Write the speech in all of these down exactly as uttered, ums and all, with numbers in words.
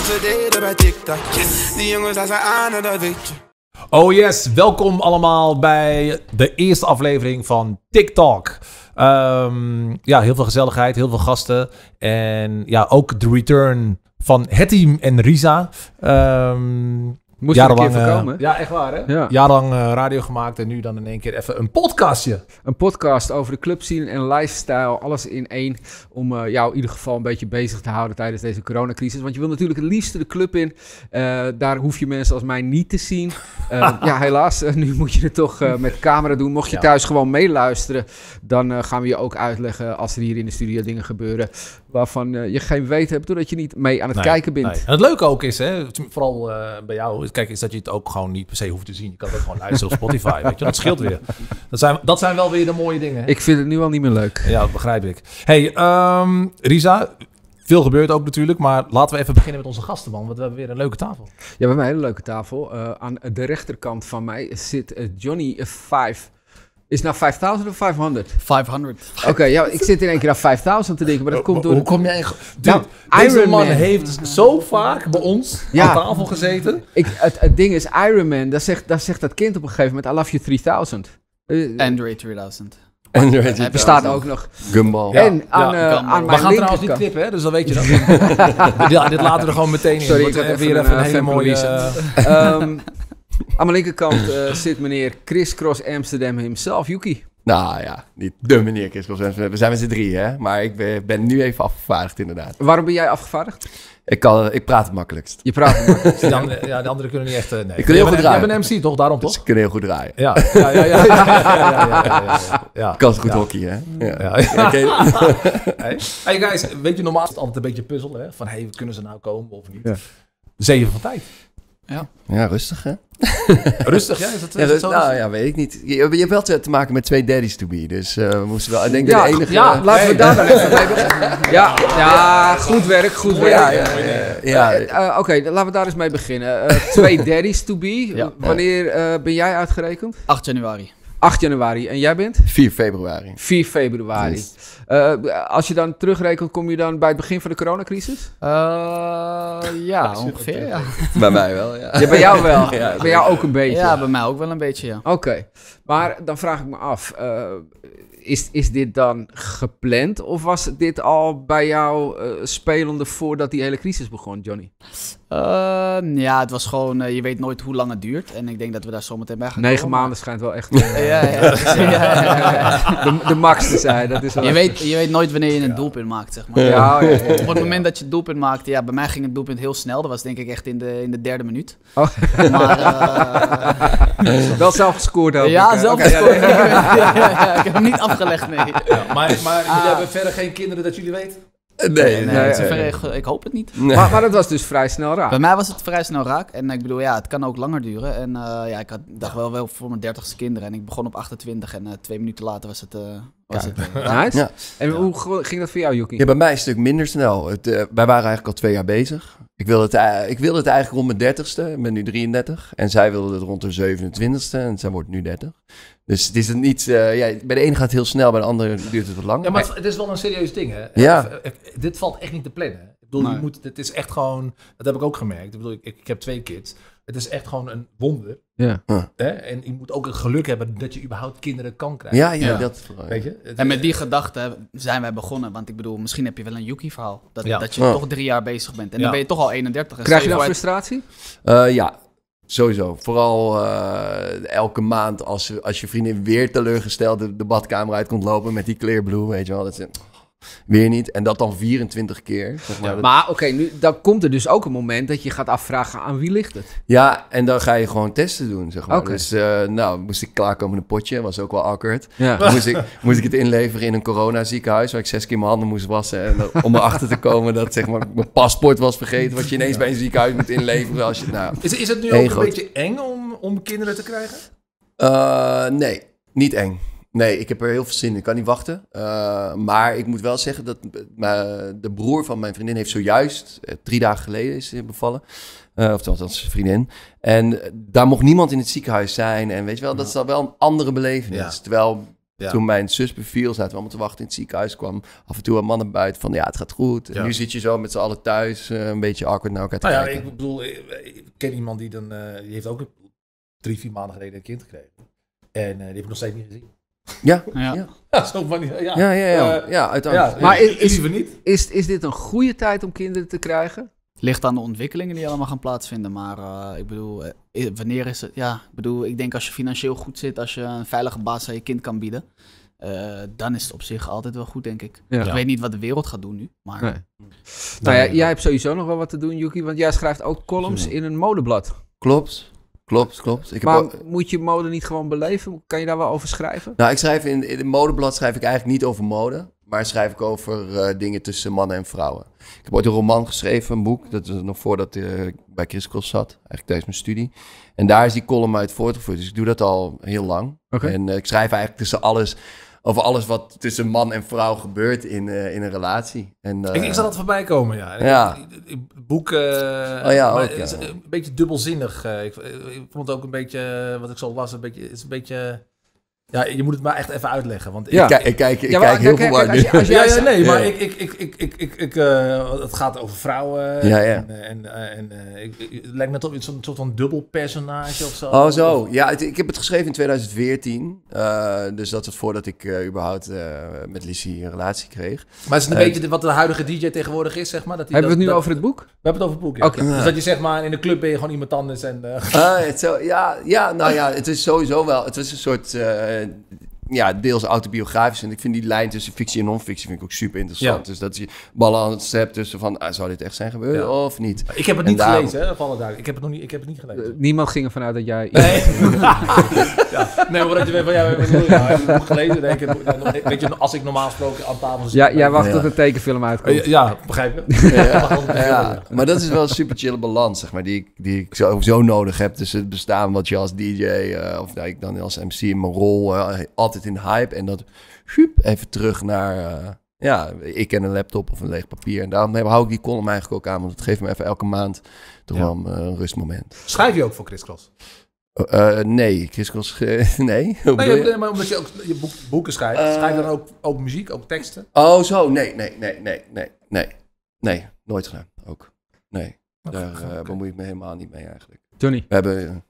ze deden bij TikTok. Die jongens daar zijn aan en dat weet je. Oh yes, welkom allemaal bij de eerste aflevering van TikTok. Um, ja, heel veel gezelligheid, heel veel gasten. En ja, ook de return van het team en Risa. Um, Moest je een keer voorkomen? Uh, ja, echt waar hè? Ja. Jarenlang uh, radio gemaakt en nu dan in één keer even een podcastje. Een podcast over de clubscene en lifestyle. Alles in één. Om uh, jou in ieder geval een beetje bezig te houden tijdens deze coronacrisis. Want je wil natuurlijk het liefste de club in. Uh, daar hoef je mensen als mij niet te zien. Uh, ja, helaas. Uh, nu moet je het toch uh, met camera doen. Mocht je ja. thuis gewoon meeluisteren. Dan uh, gaan we je ook uitleggen als er hier in de studio dingen gebeuren. Waarvan uh, je geen weet hebt. Doordat je niet mee aan het nee, kijken bent. Nee. En het leuke ook is, hè, vooral uh, bij jou. Kijk, is dat je het ook gewoon niet per se hoeft te zien. Je kan het ook gewoon luisteren op Spotify. Weet je? Dat scheelt weer. Dat zijn, dat zijn wel weer de mooie dingen. Hè? Ik vind het nu al niet meer leuk. Ja, dat begrijp ik. Hey, um, Risa, veel gebeurt ook natuurlijk. Maar laten we even beginnen met onze gasten, man. Want we hebben weer een leuke tafel. Ja, we hebben een hele leuke tafel. Uh, aan de rechterkant van mij zit uh, Johnny vijf. Is het nou vijfduizend of vijfhonderd? vijfhonderd. Oké, okay, ja, ik zit in één keer aan vijfduizend te denken, maar dat komt door... Hoe kom jij... Dude, nou, deze man, man heeft zo vaak bij ons ja, aan tafel gezeten. Ik, het, het ding is, Iron Man, daar zegt, daar zegt dat kind op een gegeven moment, I love you drieduizend. Uh, Android drieduizend. Android drieduizend. Er bestaat ook nog. Gumball. En ja, aan, ja, uh, aan we gaan trouwens niet knippen, hè? Dus dan weet je dat. ja, dit laten we er gewoon meteen in. Sorry, ik had weer even, even een, een hele mooie... Uh, um, aan mijn linkerkant uh, zit meneer Chris Cross Amsterdam himself, Yuki. Nou ja, niet de meneer Chris Cross Amsterdam. We zijn met z'n drieën, hè. Maar ik ben, ben nu even afgevaardigd, inderdaad. Waarom ben jij afgevaardigd? Ik, kan, ik praat het makkelijkst. Je praat het makkelijkst. Ja, de, ja, de anderen kunnen niet echt... Uh, nee. Ik kan heel goed draaien. Jij bent M C toch? Daarom toch? Dus ik kan heel goed draaien. Ja, ja, ja. ja, ja, ja, ja, ja, ja, ja, ja. Ik kan goed ja. hockey, hè? Ja. Ja. Ja. Okay. hey. hey guys, weet je, normaal is het altijd een beetje puzzel, hè? Van, hey, kunnen ze nou komen of niet? Ja. Zeven van tijd. Ja. Ja, rustig, hè? Rustig, ja? Is dat, ja, is dat, zo? Nou ja, weet ik niet. Je, je hebt wel te, te maken met twee daddies to be. Dus uh, we moesten wel... Ik denk ja, de enige... Ja, laten we daar dan even mee beginnen. Ja, ja, goed werk, goed werk. Ja, ja, ja, ja. uh, Oké, okay, laten we daar eens mee beginnen. Uh, twee daddies to be. Ja. Wanneer uh, ben jij uitgerekend? acht januari. acht januari. En jij bent? vier februari. vier februari. Yes. Uh, als je dan terugrekent, kom je dan bij het begin van de coronacrisis? Uh, ja, ongeveer, ja. Bij mij wel, ja. Ja, bij jou wel. Ja, bij jou ook een beetje. Ja, bij mij ook wel een beetje, ja. Oké. Okay. Maar dan vraag ik me af, uh, is, is dit dan gepland? Of was dit al bij jou uh, spelende voordat die hele crisis begon, Johnny? Uh, ja, het was gewoon, uh, je weet nooit hoe lang het duurt. En ik denk dat we daar zometeen bij gaan Negen komen. maanden schijnt wel echt... Uh, ja, ja, ja, ja, ja, ja. De, de max te zijn. Dat is wel je, weet, je weet nooit wanneer je een doelpunt maakt, zeg maar. Ja, ja, ja, ja. Op het moment dat je het doelpunt maakte, ja, bij mij ging het doelpunt heel snel. Dat was denk ik echt in de, in de derde minuut. Oh. Maar, uh, wel zelf gescoord ook. Ja, ik, zelf okay, gescoord. Ja, ja, ja. Ja, ja, ja. Ik heb hem niet afgelegd, nee. Ja, maar maar ah. jullie hebben verder geen kinderen dat jullie weten? Nee, nee, nee, nee, zover, nee. Ik, ik hoop het niet. Nee. Maar, maar dat was dus vrij snel raak. Bij mij was het vrij snel raak. En ik bedoel, ja, het kan ook langer duren. En uh, ja, ik had, dacht wel wel voor mijn dertigste kinderen. En ik begon op achtentwintig en uh, twee minuten later was het... Uh, was het uh, nice. Ja. En ja. hoe ging dat voor jou, Yuki? Ja, bij mij een stuk minder snel. Het, uh, wij waren eigenlijk al twee jaar bezig. Ik wilde, het, uh, ik wilde het eigenlijk rond mijn dertigste. Ik ben nu drieëndertig. En zij wilde het rond de zevenentwintigste. En zij wordt nu dertig. Dus het is het niet... Uh, ja, bij de ene gaat het heel snel, bij de andere duurt het wat langer. Ja, maar het, het is wel een serieus ding, hè? Ja. Dit valt echt niet te plannen. Ik bedoel, nee. je moet, het is echt gewoon... Dat heb ik ook gemerkt. Ik bedoel, ik, ik heb twee kids. Het is echt gewoon een wonder. Ja. Huh. Hè? En je moet ook het geluk hebben dat je überhaupt kinderen kan krijgen. Ja, ja, ja. dat... Weet je? En met die gedachte zijn wij begonnen. Want ik bedoel, misschien heb je wel een Yuki-verhaal. Dat, ja. dat je oh. toch drie jaar bezig bent. En ja. dan ben je toch al eenendertig. En Krijg je dan uit... frustratie? Uh, ja, sowieso. Vooral uh, elke maand als, als je vriendin weer teleurgesteld de, de badkamer uit komt lopen met die clear blue, weet je wel. Dat is... Weer niet. En dat dan vierentwintig keer. Zeg maar. Ja, maar oké, okay, nu dan komt er dus ook een moment dat je gaat afvragen aan wie ligt het? Ja, en dan ga je gewoon testen doen, zeg maar. Okay. Dus uh, nou, moest ik klaarkomen in een potje. Was ook wel awkward. Ja. Moest, ik, moest ik het inleveren in een coronaziekenhuis waar ik zes keer mijn handen moest wassen. En dan, om erachter te komen dat zeg maar mijn paspoort was vergeten. Wat je ineens bij een ziekenhuis moet inleveren. Als je, nou, is, is het nu ook een groot... beetje eng om, om kinderen te krijgen? Uh, nee, niet eng. Nee, ik heb er heel veel zin in. Ik kan niet wachten. Uh, maar ik moet wel zeggen dat de broer van mijn vriendin heeft zojuist, uh, drie dagen geleden is bevallen. Uh, of althans, vriendin. En daar mocht niemand in het ziekenhuis zijn. En weet je wel, dat is dan wel een andere belevenis. Ja. Terwijl Ja. Toen mijn zus beviel, zaten we allemaal te wachten in het ziekenhuis. Kwam af en toe een man naar buiten van, ja, het gaat goed. En Ja. nu zit je zo met z'n allen thuis, uh, een beetje awkward naar elkaar te Nou ja, kijken. ik bedoel, ik, ik ken iemand die dan, uh, die heeft ook drie, vier maanden geleden een kind gekregen. En uh, die heb ik nog steeds niet gezien. Ja, Ja. ja. Ja, zo van, ja. Ja, ja, ja. Uh, ja, uiteindelijk. ja, Maar maar is- is, liever niet. Is, is dit een goede tijd om kinderen te krijgen? Ligt aan de ontwikkelingen die allemaal gaan plaatsvinden. Maar uh, ik bedoel, uh, i- wanneer is het... Ja, ik bedoel, ik denk als je financieel goed zit, als je een veilige basis aan je kind kan bieden, uh, dan is het op zich altijd wel goed, denk ik. Ja. Ik weet niet wat de wereld gaat doen nu, maar... Nee. Nou ja, jij hebt sowieso nog wel wat te doen, Yuki, want jij schrijft ook columns in een modeblad. Klopt, klopt, klopt. Ik heb Maar ook- moet je mode niet gewoon beleven? Kan je daar wel over schrijven? Nou, ik schrijf in, in het modeblad schrijf ik eigenlijk niet over mode, maar schrijf ik over uh, dingen tussen mannen en vrouwen. Ik heb ooit een roman geschreven, een boek, dat was nog voordat uh, ik bij Chris Cross zat, eigenlijk tijdens mijn studie. En daar is die column uit voortgevoerd, dus ik doe dat al heel lang. Oké. En uh, ik schrijf eigenlijk tussen alles, over alles wat tussen man en vrouw gebeurt in, uh, in een relatie. En, uh, Ik, ik zag dat voorbij komen, ja. Ja. Het boek, uh, Oh ja, maar ook, het is ja. een beetje dubbelzinnig. Uh, ik, ik vond het ook een beetje, uh, wat ik zo las, een beetje, het is een beetje... Ja, je moet het maar echt even uitleggen. Want Ja. Ik, kijk- ik kijk, ik Ja, maar kijk heel kijk, veel kijk, als je- waar als nu. jij ja, ja, nee, maar Ja. ik, ik, ik, ik, ik, ik, ik uh, het gaat over vrouwen. Ja, ja. En, en, uh, en uh, ik, ik- het lijkt me toch zo'n soort van dubbel personage of zo. Oh, zo. Ja, het- ik heb het geschreven in twintig veertien. Uh, dus dat was voordat ik uh, überhaupt uh, met Lizzie een relatie kreeg. Maar is het een Uh, beetje de- wat de huidige D J tegenwoordig is, zeg maar? Dat die Hebben we het dat- nu dat- over het boek? We hebben het over het boek, ja. Oké. Dus dat je zeg maar, in de club ben je gewoon iemand anders en... Uh, Ah, het zo, ja, ja, nou ja, het is sowieso wel. Het was een soort, uh, ja, deels autobiografisch. En ik vind die lijn tussen fictie en non-fictie vind ik ook super interessant. Ja. Dus dat je balans hebt tussen van, ah, zou dit echt zijn gebeurd Ja. of niet? ik heb het En niet daarom- gelezen, hè, voor alle duidelijk. Ik heb het nog niet, ik heb het niet gelezen. Uh, niemand ging ervan uit dat jij... Nee. ja. Nee, maar dat je weet van, ja, wat bedoel je nou? Heb je het boek gelezen? Nee, ik heb, nou, weet je, als ik normaal gesproken aan tafel zit... Ja, jij wacht Ja. tot een tekenfilm uitkomt. Uh, ja, begrijp je? Ja, ja, maar dat is wel een super chille balans, zeg maar, die ik, die ik sowieso nodig heb tussen het bestaan wat je als D J, uh, of nou, ik dan als M C in mijn rol, uh, altijd in hype. En dat, sjoep, even terug naar, uh, ja, ik en een laptop of een leeg papier. En daarom hou ik die column eigenlijk ook aan, want het geeft me even elke maand toch Ja. wel een, een rustmoment. Schrijf je ook voor Chris Cross? Uh, nee, Chris Cross, uh, nee. Hoe bedoel Nee, je? nee, maar omdat je ook je boek, boeken schrijft. Uh, schrijf je dan ook, ook muziek, ook teksten? Oh, zo, nee, nee, nee, nee, nee, nee, nee, nooit gedaan, ook. Nee, daar uh, Oké. bemoei ik me helemaal niet mee eigenlijk. Johnny, We hebben... uh,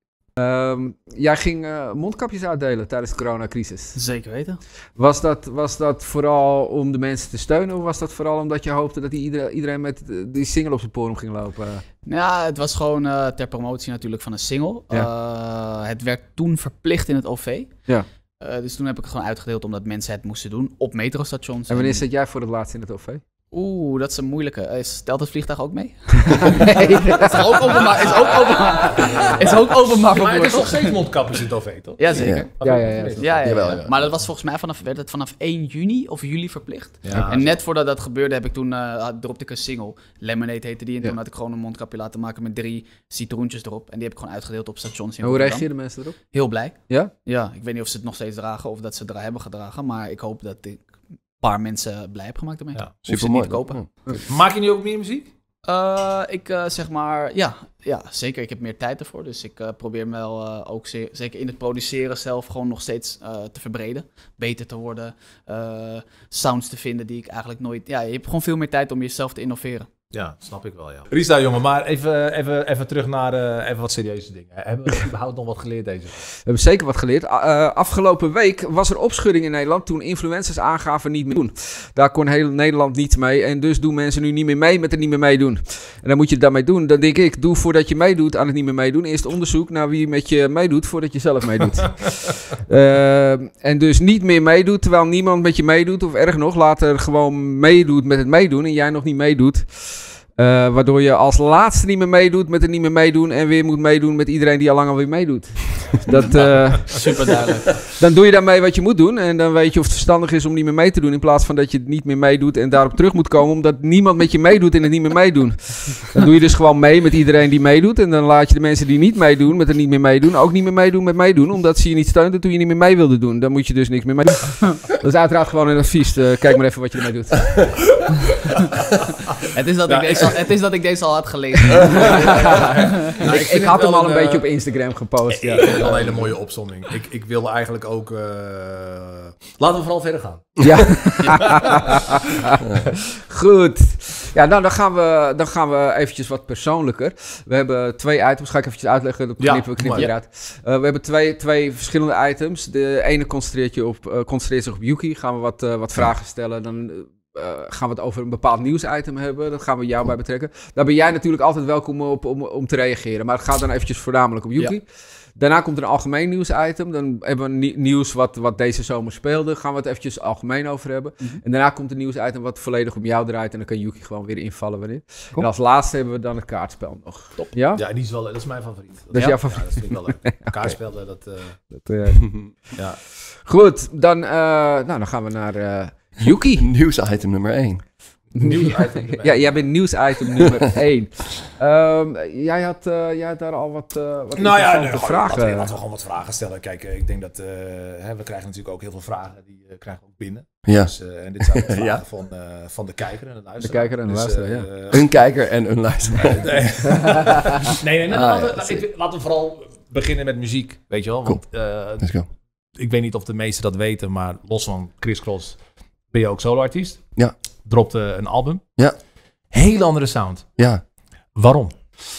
ehm, jij ging uh, mondkapjes uitdelen tijdens de coronacrisis. Zeker weten. Was dat, was dat vooral om de mensen te steunen of was dat vooral omdat je hoopte dat die iedereen, iedereen met uh, die single op zijn porum ging lopen? Ja, het was gewoon uh, ter promotie natuurlijk van een single. Uh, het werd toen verplicht in het O V. Ja. Uh, dus toen heb ik het gewoon uitgedeeld omdat mensen het moesten doen op metrostations. En wanneer zat jij voor het laatst in het O V? Oeh, dat is een moeilijke. Uh, Stelt het vliegtuig ook mee? Nee, is ook openbaar. Is ook openbaar. Is ook openbaar Maar het is nog vervoer. steeds mondkapjes in het O V, toch? Jazeker. Ja. Ja, ja, ja. Ja, ja, ja. Jawel, ja. Maar dat was volgens mij vanaf, werd het vanaf één juni of juli verplicht. Ja. En net voordat dat gebeurde heb ik toen, uh, dropte ik een single. Lemonade heette die. En Ja. toen had ik gewoon een mondkapje laten maken met drie citroentjes erop. En die heb ik gewoon uitgedeeld op stations in En hoe Rotterdam. reageerden mensen erop? Heel blij. Ja? Ja, ik weet niet of ze het nog steeds dragen of dat ze het er hebben gedragen. Maar ik hoop dat ik een paar mensen blij heb gemaakt ermee. Ja, Hoef ze het Supermooi. niet te kopen. Ja. Maak je nu ook meer muziek? Uh, ik uh, zeg maar, ja, ja, zeker. Ik heb meer tijd ervoor. Dus ik uh, probeer me wel uh, ook ze- zeker in het produceren zelf gewoon nog steeds uh, te verbreden. Beter te worden. Uh, sounds te vinden die ik eigenlijk nooit... Ja, je hebt gewoon veel meer tijd om jezelf te innoveren. Ja, snap ik wel, ja. Rista, jongen, maar even, even, even terug naar uh, even wat serieuze dingen. Hebben we überhaupt nog wat geleerd deze? We hebben zeker wat geleerd. Uh, afgelopen week was er opschudding in Nederland toen influencers aangaven niet meer doen. Daar kon heel Nederland niet mee en dus doen mensen nu niet meer mee met het niet meer meedoen. En dan moet je het daarmee doen. Dan denk ik, doe voordat je meedoet aan het niet meer meedoen, eerst onderzoek naar wie met je meedoet voordat je zelf meedoet. uh, en dus niet meer meedoet terwijl niemand met je meedoet of erg nog, later gewoon meedoet met het meedoen en jij nog niet meedoet. Uh, waardoor je als laatste niet meer meedoet met het niet meer meedoen en weer moet meedoen met iedereen die al lang alweer meedoet. Dat, uh, Super duidelijk. dan doe je daarmee wat je moet doen en dan weet je of het verstandig is om niet meer mee te doen in plaats van dat je het niet meer meedoet en daarop terug moet komen omdat niemand met je meedoet en het niet meer meedoen. Dan doe je dus gewoon mee met iedereen die meedoet en dan laat je de mensen die niet meedoen met het niet meer meedoen ook niet meer meedoen met meedoen omdat ze je niet steunen toen je niet meer mee wilde doen. Dan moet je dus niks meer mee doen. Dat is uiteraard gewoon een advies. Uh, kijk maar even wat je ermee doet. Het is dat, Ja, ik, deze al, het is dat ik deze al had gelezen. Nou, ik, ik vind had het hem wel al een een, beetje uh, op Instagram gepost. Ja. Ik vind vind wel een hele mooie opzomming. Ik, ik wilde eigenlijk ook... Uh... Laten we vooral verder gaan. Ja. Goed. Ja, nou dan gaan, we, dan gaan we eventjes wat persoonlijker. We hebben twee items. Ga ik eventjes uitleggen. Dat knippen we knippen eruit. Uh, we hebben twee, twee verschillende items. De ene concentreert, je op, uh, concentreert zich op Yuki. Gaan we wat, uh, wat vragen stellen. Dan... Uh, gaan we het over een bepaald nieuwsitem hebben. Dat gaan we jou bij betrekken. Daar ben jij natuurlijk altijd welkom op om, om te reageren. Maar het gaat dan eventjes voornamelijk om Yuki. Ja. Daarna komt er een algemeen nieuwsitem. Dan hebben we nieuws wat, wat deze zomer speelde. Gaan we het eventjes algemeen over hebben. Mm-hmm. En daarna komt een nieuwsitem wat volledig om jou draait. En dan kan Yuki gewoon weer invallen wanneer. Kom. En als laatste hebben we dan het kaartspel nog. Top. Ja? Ja, die is wel, dat is mijn favoriet. Dat, dat is ja? jouw favoriet? Ja, dat vind ik wel leuk. Okay. Kaartspel, dat... Uh... dat uh... ja. Goed, dan, uh, nou, dan gaan we naar... Uh, Yuki. Nieuwsitem nummer één. Nieuwsitem nummer ja, jij bent nieuwsitem nummer één. Um, jij, had, uh, jij had daar al wat, uh, wat nou ja, nee, vragen. Laten we, laten we gewoon wat vragen stellen. Kijk, ik denk dat uh, hè, we krijgen natuurlijk ook heel veel vragen. Die uh, krijgen we ook binnen. Ja. Dus, uh, en dit zijn de vragen ja. van, uh, van de kijker en de luisteraar. De kijker en de dus, luisteraar, uh, ja. Een kijker en een luisteraar. nee, nee, nee, nee ah, laten, we, ja, ik, laten we vooral beginnen met muziek. Weet je wel? Want uh, Let's go. Ik weet niet of de meesten dat weten, maar los van Chris Cross ben je ook solo-artiest. Ja. Dropte een album. Ja. Hele andere sound. Ja. Waarom?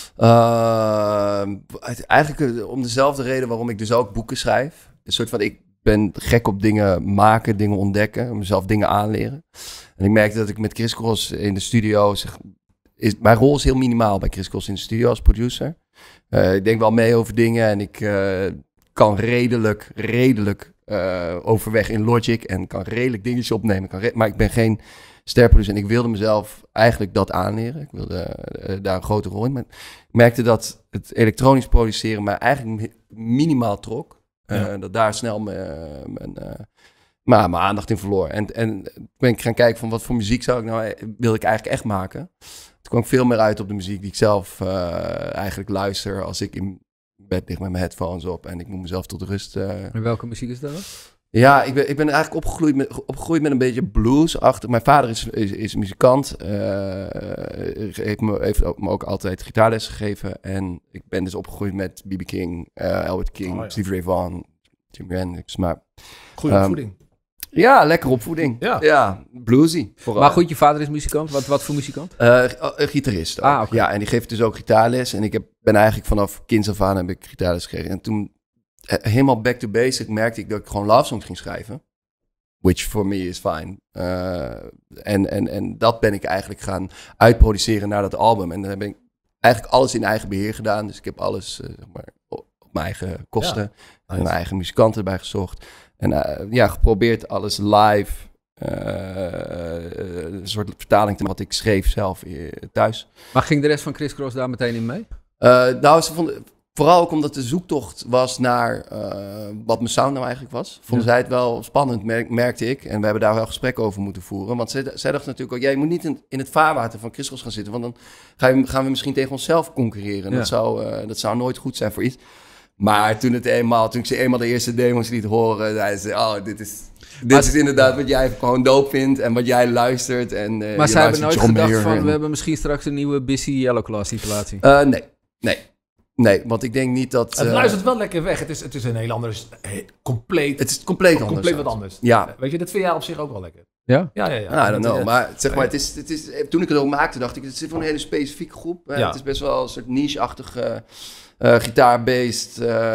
Uh, eigenlijk om dezelfde reden waarom ik dus ook boeken schrijf. Een soort van, ik ben gek op dingen maken, dingen ontdekken, mezelf dingen aanleren. En ik merkte dat ik met Chris Cross in de studio, zeg, is, mijn rol is heel minimaal bij Chris Cross in de studio als producer. Uh, ik denk wel mee over dingen en ik uh, kan redelijk, redelijk uh, overweg in Logic en kan redelijk dingetjes opnemen. Kan re- maar ik ben geen sterproducer en ik wilde mezelf eigenlijk dat aanleren. Ik wilde uh, daar een grote rol in. Maar ik merkte dat het elektronisch produceren mij eigenlijk minimaal trok. Uh, ja. Dat daar snel mijn, mijn, uh, mijn, mijn aandacht in verloor. En, en ben ik gaan kijken van wat voor muziek zou ik nou, wil ik eigenlijk echt maken. Toen kwam ik veel meer uit op de muziek die ik zelf uh, eigenlijk luister als ik in bed lig met mijn headphones op en ik moet mezelf tot rust. Uh... En welke muziek is dat? Ja, ik ben, ik ben eigenlijk opgegroeid met, opgegroeid met een beetje blues-achtig. Mijn vader is, is, is muzikant. Uh, heeft, me, heeft me ook altijd gitaarles gegeven. En ik ben dus opgegroeid met B B King, uh, Albert King, oh, ja. Stevie Ray Vaughan, Jimi Hendrix. Maar, goede um, opvoeding. Ja, lekker opvoeding. Ja, ja bluesy. Vooral. Maar goed, je vader is muzikant. Wat, wat voor muzikant? Uh, een gitarist ook. Ah, okay. Ja, en die geeft dus ook gitaarles. En ik heb, ben eigenlijk vanaf kinds af aan heb ik gitaarles gekregen. En toen... helemaal back to basic merkte ik dat ik gewoon love songs ging schrijven. Which for me is fine. Uh, en, en, en dat ben ik eigenlijk gaan uitproduceren naar dat album. En dan heb ik eigenlijk alles in eigen beheer gedaan. Dus ik heb alles uh, zeg maar, op mijn eigen kosten. Ja, nice. En mijn eigen muzikanten erbij gezocht. En uh, ja, geprobeerd alles live. Uh, een soort vertaling te wat ik schreef zelf uh, thuis. Maar ging de rest van Chris Cross daar meteen in mee? Uh, nou, ze vonden... Vooral ook omdat de zoektocht was naar uh, wat mijn sound nou eigenlijk was. Vonden ja. zij het wel spannend, merk, merkte ik. En we hebben daar wel gesprekken over moeten voeren. Want zij, zij dachten natuurlijk ook, ja, je moet niet in, in het vaarwater van Chris Cross gaan zitten. Want dan ga je, gaan we misschien tegen onszelf concurreren. Ja. Dat, zou, uh, dat zou nooit goed zijn voor iets. Maar toen, het eenmaal, toen ik ze eenmaal de eerste demo's liet horen, zeiden ze, oh, dit is... Dit maar, is inderdaad wat jij gewoon dope vindt en wat jij luistert. En, uh, maar zij hebben nooit gedacht van, en... we hebben misschien straks een nieuwe Busy Yellow Claw situatie. Uh, nee, nee. Nee, want ik denk niet dat... Het uh, luistert wel lekker weg. Het is, het is een heel anders... Hey, compleet... Het is compleet anders. Compleet wat anders. Ja. Weet je, dat vind jij op zich ook wel lekker. Ja? Ja, ja, ja. I don't know. Maar zeg maar, het is, het is, toen ik het ook maakte, dacht ik, het zit voor een hele specifieke groep. Ja. Het is best wel een soort niche-achtige... Uh, gitaar-based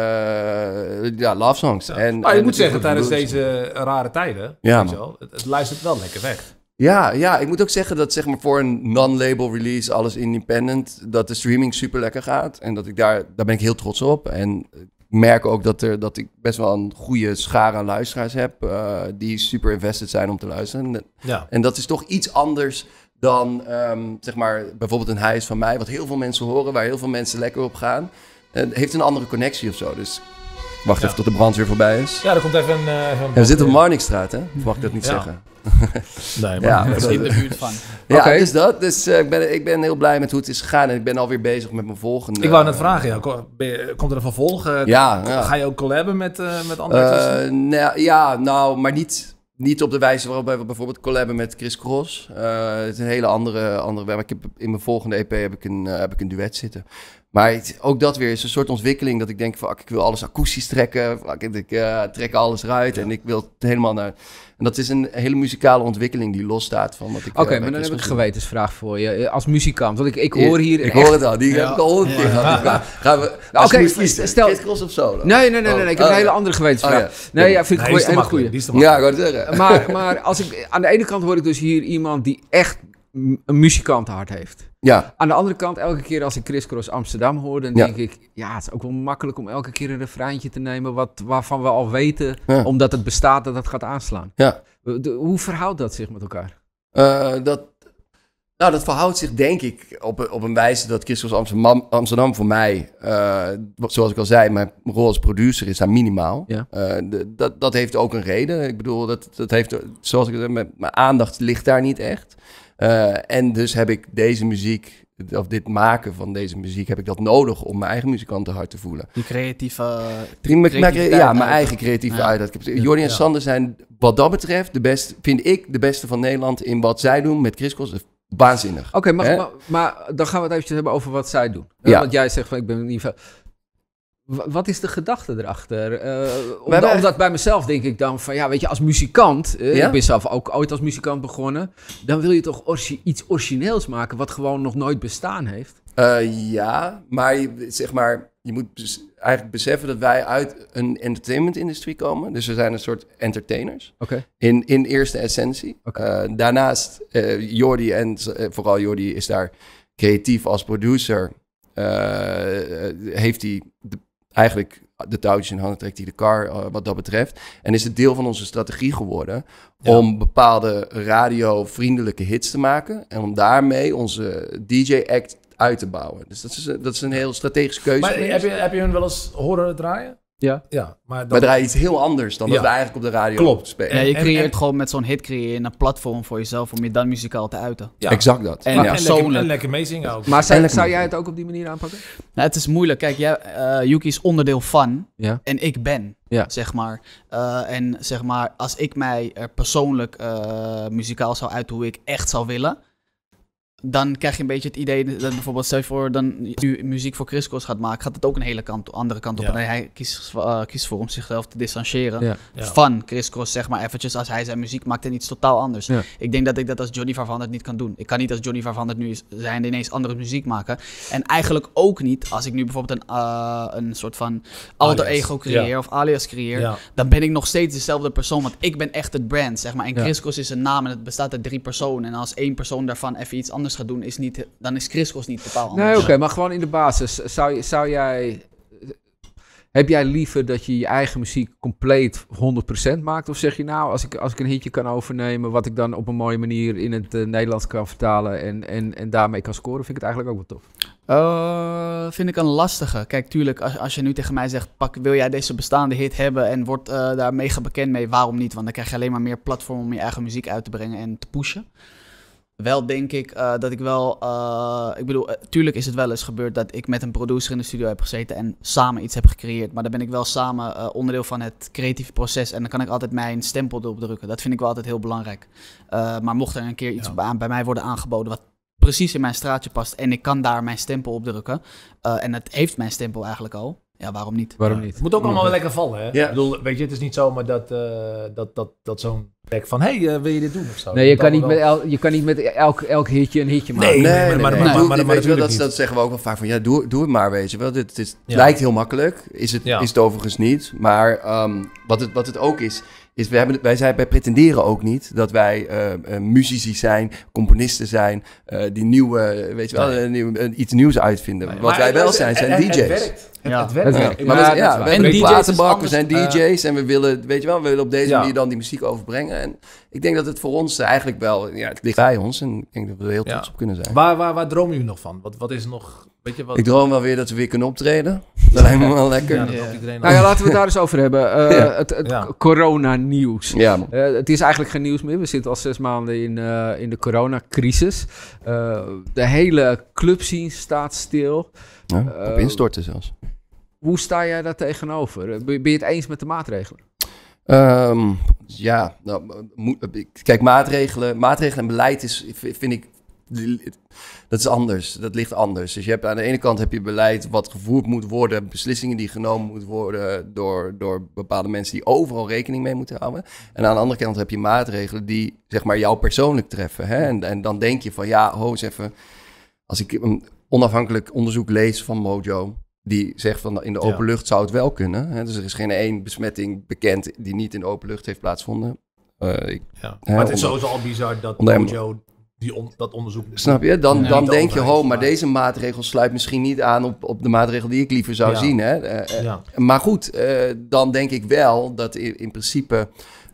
uh, ja, love songs. Ja. En, maar je en moet zeggen, tijdens deze rare tijden... Ja, weet je wel, het, het luistert wel lekker weg. Ja, ja, ik moet ook zeggen dat zeg maar voor een non-label release, alles independent, dat de streaming super lekker gaat. En dat ik daar, daar ben ik heel trots op. En ik merk ook dat, er, dat ik best wel een goede schare aan luisteraars heb, uh, die super invested zijn om te luisteren. Ja. En dat is toch iets anders dan um, zeg maar bijvoorbeeld een Hij is van mij, wat heel veel mensen horen, waar heel veel mensen lekker op gaan. Het heeft een andere connectie of zo, dus... Wacht ja. even tot de brandweer voorbij is. Ja, er komt even een... Uh, ja, we zitten op Marnixstraat, hè? Of mag ik dat niet ja. zeggen? Nee, maar ja, dat is in de buurt van. Ja, okay. dus dat. Dus uh, ik, ben, ik ben heel blij met hoe het is gegaan. En ik ben alweer bezig met mijn volgende... Ik wou net vragen, ja. Komt er een vervolg? Uh, ja, ja. Ga je ook collaben met, uh, met andere artiesten? Uh, nou, ja, nou, maar niet... Niet op de wijze waarop wij bijvoorbeeld collaben met Chris Cross. Uh, het is een hele andere, andere... Maar ik heb, in mijn volgende E P heb ik een, uh, heb ik een duet zitten. Maar het, ook dat weer is een soort ontwikkeling dat ik denk van, ik wil alles akoestisch trekken. Fuck, ik uh, trek alles eruit ja. en ik wil het helemaal naar... En dat is een hele muzikale ontwikkeling die losstaat van wat ik... Oké, okay, uh, maar dan heb ik een gewetensvraag voor je. Als muzikant, want ik, ik hoor hier... Ik echt... hoor het al, die ja. heb ik al honderd keer gehad. Ja. Gaan we... Nou, Oké, okay, stel... Criss-Cross of solo? Nee, nee, nee, nee, nee. ik heb oh, een hele andere gewetensvraag. Oh, ja. Nee, ja, vind ik nee, een hele goede. Ja, ik wou het zeggen. Maar, maar als ik, aan de ene kant hoor ik dus hier iemand die echt een muzikantenhart heeft. Ja. Aan de andere kant, elke keer als ik Criss-Cross Amsterdam hoor, dan denk ja. ik, ja, het is ook wel makkelijk om elke keer een refreintje te nemen wat, waarvan we al weten, ja. omdat het bestaat, dat het gaat aanslaan. Ja. De, hoe verhoudt dat zich met elkaar? Uh, dat, nou, dat verhoudt zich denk ik op, op een wijze dat Criss-Cross Amsterdam, Amsterdam voor mij, uh, zoals ik al zei, mijn rol als producer is daar minimaal. Ja. Uh, de, dat, dat heeft ook een reden. Ik bedoel, dat, dat heeft, zoals ik zei, mijn, mijn aandacht ligt daar niet echt. Uh, en dus heb ik deze muziek, of dit maken van deze muziek, heb ik dat nodig om mijn eigen muzikantenhart te voelen. Die creatieve... creativiteit ja, mijn eigen creatieve ja. uiting. Jordi en ja. Sander zijn wat dat betreft de beste, vind ik, de beste van Nederland in wat zij doen met Criss-Cross. Waanzinnig. Oké, okay, maar, maar, maar dan gaan we het eventjes hebben over wat zij doen. Ja. Want jij zegt van, ik ben niet veel... Wat is de gedachte erachter? Uh, omdat, wij... omdat bij mezelf denk ik dan van, ja, weet je, als muzikant, uh, ja? ik ben zelf ook ooit als muzikant begonnen, dan wil je toch orgi- iets origineels maken wat gewoon nog nooit bestaan heeft? Uh, ja, maar je, zeg maar, je moet bes- eigenlijk beseffen dat wij uit een entertainment-industrie komen. Dus we zijn een soort entertainers. Okay. In, in eerste essentie. Okay. Uh, daarnaast, uh, Jordi en uh, vooral Jordi is daar creatief als producer. Uh, heeft hij de, eigenlijk de touwtjes in handen, trekt hij de kar uh, wat dat betreft. En is het deel van onze strategie geworden ja. om bepaalde radiovriendelijke hits te maken. En om daarmee onze D J-act uit te bouwen. Dus dat is, dat is een heel strategische keuze. Maar heb je, heb je hun wel eens horen draaien? Ja. ja maar dan... We draaien iets heel anders dan ja. dat we eigenlijk op de radio Klopt. spelen. Ja, je creëert en, en... gewoon met zo'n hit creëer een platform voor jezelf om je dan muzikaal te uiten. Ja. Exact dat. En, maar, ja. en, lekker, en lekker meezingen ook. Maar zou, zou jij het ook op die manier aanpakken? Nou, het is moeilijk. Kijk, jij, uh, Yuki is onderdeel van ja. en ik ben, ja. zeg maar. Uh, en zeg maar, als ik mij er persoonlijk uh, muzikaal zou uiten hoe ik echt zou willen, dan krijg je een beetje het idee dat bijvoorbeeld, stel je voor, dan nu muziek voor Criss-Cross gaat maken, gaat het ook een hele kant, andere kant op. Ja. En hij kiest, uh, kiest voor om zichzelf te distancieren ja. Ja. van Criss-Cross, zeg maar eventjes, als hij zijn muziek maakt en iets totaal anders. Ja. Ik denk dat ik dat als Johnny Varvander niet kan doen. Ik kan niet als Johnny Varvander nu zijn ineens andere muziek maken. En eigenlijk ook niet als ik nu bijvoorbeeld een, uh, een soort van alter alias. ego creëer ja. of alias creëer, ja. dan ben ik nog steeds dezelfde persoon, want ik ben echt het brand, zeg maar. En Criss-Cross is een naam en het bestaat uit drie personen. En als één persoon daarvan even iets anders gaat doen, is niet, dan is Criss-Cross niet totaal anders. Nee, oké, okay, maar gewoon in de basis. Zou, zou jij... Heb jij liever dat je je eigen muziek compleet honderd procent maakt? Of zeg je nou, als ik, als ik een hitje kan overnemen, wat ik dan op een mooie manier in het uh, Nederlands kan vertalen en, en, en daarmee kan scoren, vind ik het eigenlijk ook wel tof. Uh, vind ik een lastige. Kijk, tuurlijk, als, als je nu tegen mij zegt, pak, wil jij deze bestaande hit hebben en wordt uh, daar mega bekend mee, waarom niet? Want dan krijg je alleen maar meer platform om je eigen muziek uit te brengen en te pushen. Wel denk ik uh, dat ik wel... Uh, ik bedoel, uh, tuurlijk is het wel eens gebeurd dat ik met een producer in de studio heb gezeten en samen iets heb gecreëerd. Maar dan ben ik wel samen uh, onderdeel van het creatieve proces en dan kan ik altijd mijn stempel erop drukken. Dat vind ik wel altijd heel belangrijk. Uh, maar mocht er een keer iets ja. bij, bij mij worden aangeboden wat precies in mijn straatje past en ik kan daar mijn stempel op drukken. Uh, en het heeft mijn stempel eigenlijk al. Ja, waarom niet? Waarom niet? Het moet ook allemaal wel lekker vallen, hè? Ja. Ik bedoel, weet je, het is niet zomaar dat, uh, dat, dat, dat zo'n track van, hé, hey, uh, wil je dit doen of zo? Nee, je kan niet, wel... met el, je kan niet met elk, elk hitje een hitje maken. Nee, nee, nee. nee, maar, nee, maar, nee. maar, maar, maar, maar, weet je wel, dat, niet. dat zeggen we ook wel vaak van, ja, doe, doe het maar, weet je wel. Dit, dit, het ja. lijkt heel makkelijk, is het, ja. is het overigens niet. Maar um, wat, het, wat het ook is, is we hebben, wij, zijn, wij pretenderen ook niet dat wij uh, uh, muzici zijn, componisten zijn, uh, die nieuwe, weet je wel, nee. uh, nieuw, uh, iets nieuws uitvinden. Nee, wat wij wel zijn, zijn het, D J's. Het werkt. Het, ja. het werkt. Het werkt. Ja, maar ja, we, ja, we hebben een platenbak, we zijn D J's uh, en we willen, weet je wel, we willen op deze ja. manier dan die muziek overbrengen. En ik denk dat het voor ons eigenlijk wel, ja, het ligt bij ons en ik denk dat we er heel trots ja. op kunnen zijn. Waar, waar, waar droom je nog van? Wat, wat is nog, weet je wat? Ik droom wel weer dat we weer kunnen optreden. Dat lijkt me wel lekker. Ja, dat ja. iedereen nou ja, laten we het daar eens over hebben. Uh, ja. Het, het ja. corona-nieuws. Ja, uh, het is eigenlijk geen nieuws meer. We zitten al zes maanden in, uh, in de coronacrisis. Uh, de hele clubscene staat stil. Ja, op uh, instorten zelfs. Hoe sta jij daar tegenover? Ben je het eens met de maatregelen? Um, ja, nou, kijk, maatregelen, maatregelen en beleid is, vind ik Dat is anders, dat ligt anders. Dus je hebt aan de ene kant heb je beleid wat gevoerd moet worden, beslissingen die genomen moeten worden door, door bepaalde mensen die overal rekening mee moeten houden. En aan de andere kant heb je maatregelen die zeg maar jou persoonlijk treffen. Hè? En, en dan denk je van ja, ho eens even, als ik een onafhankelijk onderzoek lees van Mojo, die zegt van in de open ja. lucht zou het wel kunnen. Hè? Dus er is geen één besmetting bekend die niet in de open lucht heeft plaatsgevonden. Uh, ik, ja. hè, maar het is onder, sowieso al bizar dat onder, Mojo die on, dat onderzoek... Snap je? Dan, ja, dan denk je, ho, maar maar deze maatregel sluit misschien niet aan op, op de maatregel die ik liever zou ja. zien. Hè? Uh, ja. Maar goed, uh, dan denk ik wel dat in, in principe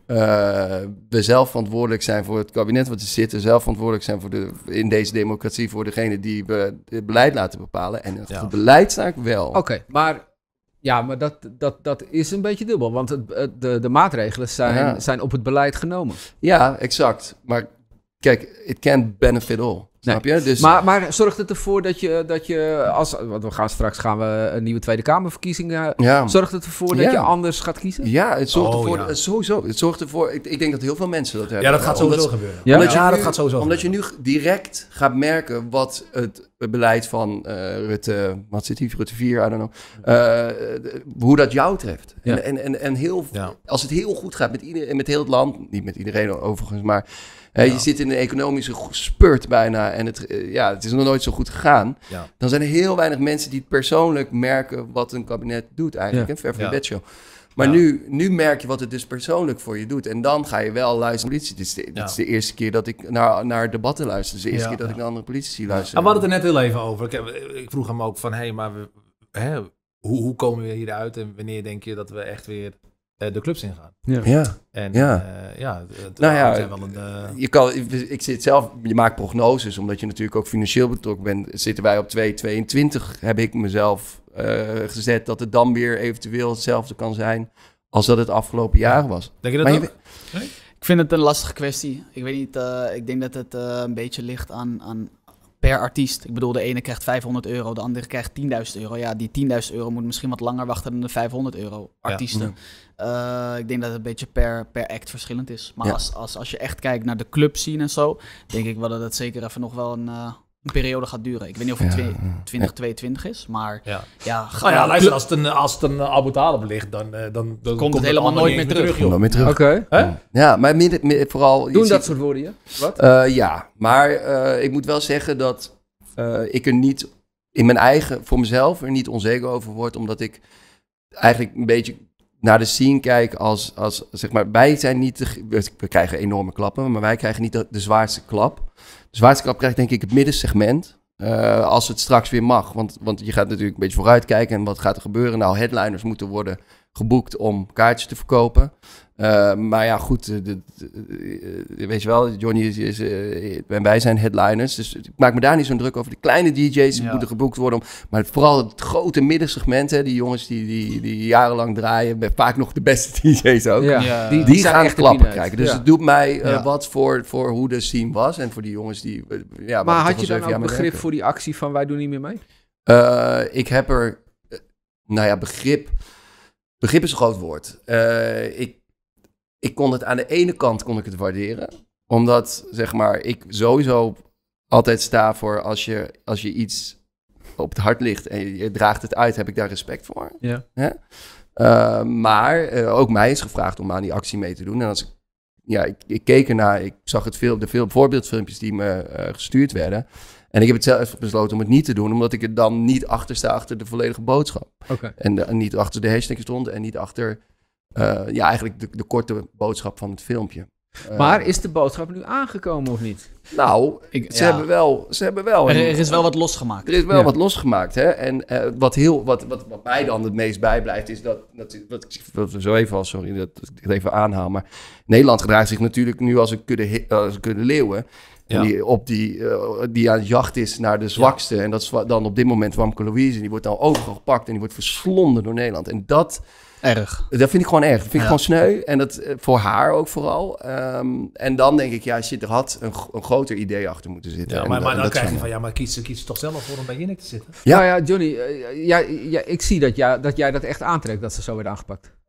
uh, we zelf verantwoordelijk zijn voor het kabinet wat er zit. Zelf verantwoordelijk zijn voor de, in deze democratie voor degene die we het beleid laten bepalen. En Ja. het beleid sta ik wel. Oké, okay, maar... Ja, maar dat, dat, dat is een beetje dubbel. Want het, de, de maatregelen zijn, Ja. zijn op het beleid genomen. Ja, exact. Maar kijk, it can't benefit all. Snap je? Dus, Maar, maar zorgt het ervoor dat je, dat je als... Want we gaan straks gaan we een nieuwe Tweede Kamerverkiezingen... ja. Zorgt het ervoor dat Ja. je anders gaat kiezen? Ja, het zorgt Oh, ervoor... ja. Sowieso. Het zorgt ervoor... Ik, ik denk dat heel veel mensen dat hebben. Ja, dat gaat sowieso Omdat- gebeuren. Ja? Omdat je ja nu- dat gaat sowieso Omdat gebeuren. je nu direct gaat merken wat het beleid van uh, Rutte... Wat zit hier? Rutte vier, I don't know. Uh, de- hoe dat jou treft. Ja. En, en, en, en heel, Ja. als het heel goed gaat met, ieder, met heel het land... Niet met iedereen overigens, maar... Hè, Ja. Je zit in een economische spurt bijna en het, uh, ja, het is nog nooit zo goed gegaan. Ja. Dan zijn er heel weinig mensen die het persoonlijk merken wat een kabinet doet eigenlijk. Ja. Hè? Ver van Ja. je bedshow. Maar Ja. nu, nu merk je wat het dus persoonlijk voor je doet. En dan ga je wel luisteren naar politie. Dit is de, dit Ja. is de eerste keer dat ik naar, naar debatten luister. Het is de eerste Ja. keer dat ik naar andere politici luister. En we hadden het er net heel even over. Ik, heb, ik vroeg hem ook van, hé, hey, maar we, hè, hoe, hoe komen we hieruit? En wanneer denk je dat we echt weer uh, de clubs ingaan? Ja, En Ja. uh, ja, het, Nou ja, we zijn wel een... Uh, je kan, ik zit zelf, je maakt prognoses, omdat je natuurlijk ook financieel betrokken bent. Zitten wij op twee komma tweeëntwintig, heb ik mezelf uh, gezet dat het dan weer eventueel hetzelfde kan zijn als dat het afgelopen jaar was. denk je dat Maar ook? je, Ik vind het een lastige kwestie. Ik weet niet, uh, ik denk dat het uh, een beetje ligt aan, aan per artiest. Ik bedoel, de ene krijgt vijfhonderd euro, de andere krijgt tienduizend euro. Ja, die tienduizend euro moet misschien wat langer wachten dan de vijfhonderd euro artiesten. Ja. Uh, ik denk dat het een beetje per, per act verschillend is. Maar Ja. als, als, als je echt kijkt naar de club scene en zo, denk ik wel dat het zeker even nog wel een, uh, een periode gaat duren. Ik weet niet of het Ja. twintig tweeëntwintig is, maar Ja. ja... Nou ja, luister, als het een, als het een uh, Abu Talib ligt, dan, uh, dan, dan Komt het helemaal allemaal nooit niet meer eens terug. Kom joh. dan weer terug. Oké. Hè? Ja, maar midden, midden- vooral... je Doen ziet- dat soort woorden je? Wat? Uh, ja, maar uh, ik moet wel zeggen dat uh, ik er niet in mijn eigen, voor mezelf, er niet onzeker over word, omdat ik eigenlijk een beetje naar de scene kijk als, als zeg maar, wij zijn niet, de, we krijgen enorme klappen, maar wij krijgen niet de, de zwaarste klap. De zwaarste klap krijgt denk ik het middensegment, uh, als het straks weer mag. Want, want je gaat natuurlijk een beetje vooruitkijken en wat gaat er gebeuren? Nou, headliners moeten worden geboekt om kaartjes te verkopen. Uh, maar ja, goed, de, de, de, de, weet je wel, Johnny is, is uh, en wij zijn headliners, dus ik maak me daar niet zo'n druk over. De kleine D J's Ja. moeten geboekt worden, om, maar vooral het grote middensegment, hè, die jongens die, die, die jarenlang draaien, met vaak nog de beste D J's ook. Ja, Ja. die, Die, zijn gaan echt de klappen peanuts. krijgen. Dus Ja. het doet mij uh, Ja. wat voor, voor hoe de scene was en voor die jongens die... Uh, ja, Maar waar we had je toch al dan zeven jaar ook mee begrip werken. voor die actie van wij doen niet meer mee? Uh, ik heb er, uh, nou ja, begrip. Begrip is een groot woord. Uh, ik, ik kon het aan de ene kant kon ik het waarderen, omdat zeg maar ik sowieso altijd sta voor als je als je iets op het hart ligt en je, je draagt het uit, heb ik daar respect voor. Ja. Hè? Uh, maar uh, ook mij is gevraagd om aan die actie mee te doen. En als ik, ja, ik, ik keek ernaar, ik zag het veel, de veel voorbeeldfilmpjes die me uh, gestuurd werden. En ik heb het zelf besloten om het niet te doen, omdat ik er dan niet achter sta achter de volledige boodschap. Oké. En, de, en niet achter de hashtag stond en niet achter, uh, ja, eigenlijk de, de korte boodschap van het filmpje. Uh, Maar is de boodschap nu aangekomen of niet? Nou, Ik- ze, ja. hebben wel, ze hebben wel... Er, een- er is wel wat losgemaakt. Er is wel Ja. wat losgemaakt, hè. En uh, wat, heel, wat, wat, wat mij dan het meest bijblijft is dat... dat wat, wat we zo even al, sorry dat ik het even aanhaal, maar Nederland gedraagt zich natuurlijk nu als een kudde, hi- als een kudde leeuwen. Ja. En die, op die, uh, die aan het jacht is naar de zwakste. En dat is wa- dan op dit moment Wamke Louise. Die wordt dan overal gepakt en die wordt verslonden door Nederland. En dat... Erg. Dat vind ik gewoon erg. Dat vind ik Ja. gewoon sneu. En dat uh, voor haar ook vooral. Um, en dan denk ik, ja, shit, er had een, g- een groter idee achter moeten zitten. Ja, En maar, da- maar dan dat krijg je is van, ja, maar kies, kies er toch zelf voor om bij Jinek te zitten? Ja. Nou ja, Johnny, uh, ja, ja, ik zie dat, ja, dat jij dat echt aantrekt, dat ze zo werd aangepakt.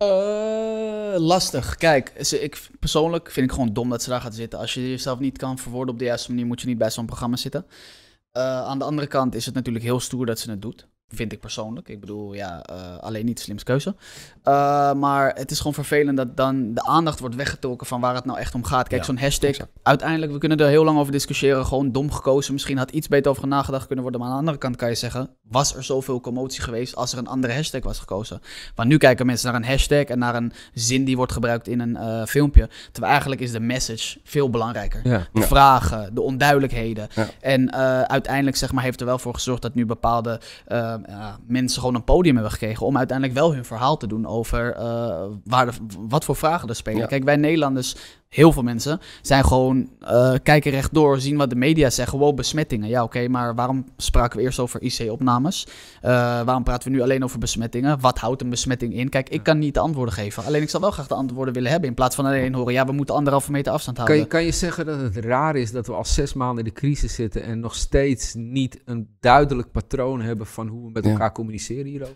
Uh, lastig. Kijk, ze, ik, persoonlijk vind ik gewoon dom dat ze daar gaat zitten. Als je jezelf niet kan verwoorden op de juiste manier, moet je niet bij zo'n programma zitten. Uh, aan de andere kant is het natuurlijk heel stoer dat ze het doet. Vind ik persoonlijk. Ik bedoel, ja, uh, alleen niet de slimste keuze. Uh, maar het is gewoon vervelend dat dan de aandacht wordt weggetrokken van waar het nou echt om gaat. Kijk, ja, zo'n hashtag, exact. Uiteindelijk, we kunnen er heel lang over discussiëren. Gewoon dom gekozen. Misschien had iets beter over nagedacht kunnen worden. Maar aan de andere kant kan je zeggen, was er zoveel commotie geweest als er een andere hashtag was gekozen? Want nu kijken mensen naar een hashtag en naar een zin die wordt gebruikt in een uh, filmpje. Terwijl eigenlijk is de message veel belangrijker. Ja. De ja. vragen, de onduidelijkheden. Ja. En uh, uiteindelijk, zeg maar, heeft er wel voor gezorgd dat nu bepaalde uh, uh, mensen gewoon een podium hebben gekregen om uiteindelijk wel hun verhaal te doen over uh, waar de, wat voor vragen er spelen. Ja. Kijk, wij Nederlanders, heel veel mensen, zijn gewoon uh, kijken rechtdoor, zien wat de media zeggen. Wow, besmettingen. Ja, oké, okay, maar waarom spraken we eerst over I C-opnames? Uh, waarom praten we nu alleen over besmettingen? Wat houdt een besmetting in? Kijk, ik kan niet de antwoorden geven. Alleen ik zou wel graag de antwoorden willen hebben, in plaats van alleen horen, ja, we moeten anderhalve meter afstand houden. Kan je, kan je zeggen dat het raar is dat we al zes maanden in de crisis zitten en nog steeds niet een duidelijk patroon hebben van hoe we met elkaar ja. communiceren hierover?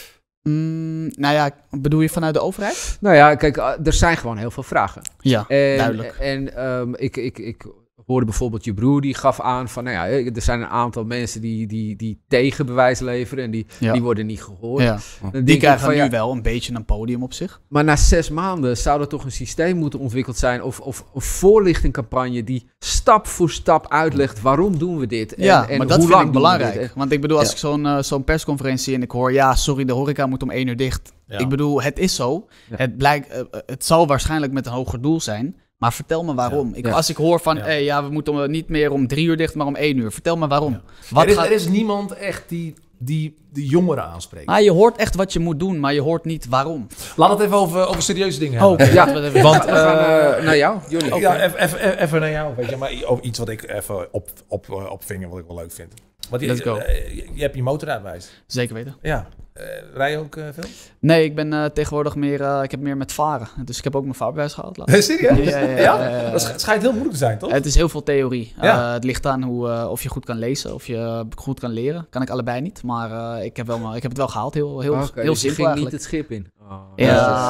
Mm, nou ja, bedoel je vanuit de overheid? Nou ja, kijk, er zijn gewoon heel veel vragen. Ja, en, duidelijk. En um, ik, ik, ik hoorde bijvoorbeeld je broer, die gaf aan van, nou ja, er zijn een aantal mensen die, die, die tegenbewijs leveren en die, ja. die worden niet gehoord. Ja. Die krijgen van, nu ja, wel een beetje een podium op zich. Maar na zes maanden zou er toch een systeem moeten ontwikkeld zijn of, of een voorlichtingcampagne die stap voor stap uitlegt waarom doen we dit. En, ja, en maar dat hoe vind lang ik belangrijk. Dit, want ik bedoel, als ja. ik zo'n, uh, zo'n persconferentie en ik hoor, ja, sorry, de horeca moet om één uur dicht. Ja. Ik bedoel, het is zo. Ja. Het, blijkt, uh, het zal waarschijnlijk met een hoger doel zijn. Maar vertel me waarom. Ja. Ik, ja. Als ik hoor van, ja. Hey, ja, we moeten niet meer om drie uur dicht, maar om één uur. Vertel me waarom. Ja. Wat er, is, gaat... er is niemand echt die, die de jongeren aanspreekt. Ah, je hoort echt wat je moet doen, maar je hoort niet waarom. Laat het even over, over serieuze dingen hebben. Oh, okay. ja, want uh, uh, naar jou, Johnny. Okay. Ja, even, even, even naar jou. Weet je, maar over iets wat ik even op, op, opving, wat ik wel leuk vind. Want je, Let's go. Uh, je, je hebt je motorrijbewijs. Zeker weten. Ja. Uh, rij je ook uh, veel? Nee, ik ben uh, tegenwoordig meer, uh, ik heb meer met varen. Dus ik heb ook mijn vaarbewijs gehad. Serieus? Ja, ja, ja, ja, ja, ja. Dat schijnt heel moeilijk te zijn, toch? Het is heel veel theorie. Ja. Uh, het ligt aan hoe, uh, of je goed kan lezen, of je goed kan leren. Kan ik allebei niet, maar uh, ik, heb wel, ik heb het wel gehaald. Heel, heel, okay, heel dus simpel je ging eigenlijk. niet het schip in? Oh, ja.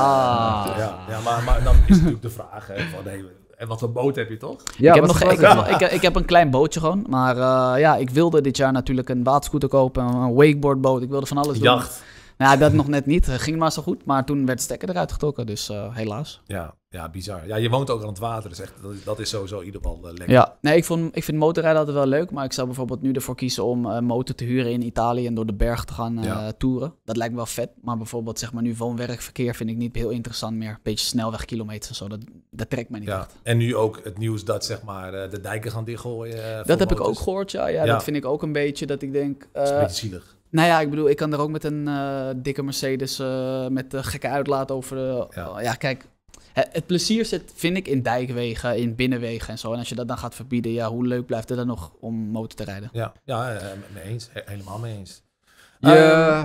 Ja. Ja, ja maar, maar dan is natuurlijk de vraag, hè, van, hey, en wat voor boot heb je toch? Ja, ik, heb nog, ik, heb, ik, ik heb een klein bootje gewoon. Maar uh, ja, ik wilde dit jaar natuurlijk een waterscooter kopen, een wakeboardboot. Ik wilde van alles doen. Jacht. Nou, dat nog net niet. Ging maar zo goed. Maar toen werd de stekker eruit getrokken. Dus uh, helaas. Ja, ja, bizar. Ja, je woont ook aan het water. Dus echt, dat, is, dat is sowieso in ieder geval uh, lekker. Ja, nee, ik, vond, ik vind motorrijden altijd wel leuk. Maar ik zou bijvoorbeeld nu ervoor kiezen om een motor te huren in Italië en door de berg te gaan uh, ja. toeren. Dat lijkt me wel vet. Maar bijvoorbeeld zeg maar nu woon-werkverkeer vind ik niet heel interessant meer. Beetje snelwegkilometers en zo. Dat, dat trekt mij niet ja. echt. En nu ook het nieuws dat zeg maar de dijken gaan dichtgooien. Uh, dat heb motors. ik ook gehoord, ja. ja. Ja, dat vind ik ook een beetje dat ik denk... Uh, dat is een beetje zielig. Nou ja, ik bedoel, ik kan er ook met een uh, dikke Mercedes uh, met uh, gekke uitlaat over... De, ja. Uh, ja, kijk, het, het plezier zit, vind ik, in dijkwegen, in binnenwegen en zo. En als je dat dan gaat verbieden, ja, hoe leuk blijft het dan nog om motor te rijden? Ja, ja uh, mee eens. He- helemaal mee eens. Je, uh,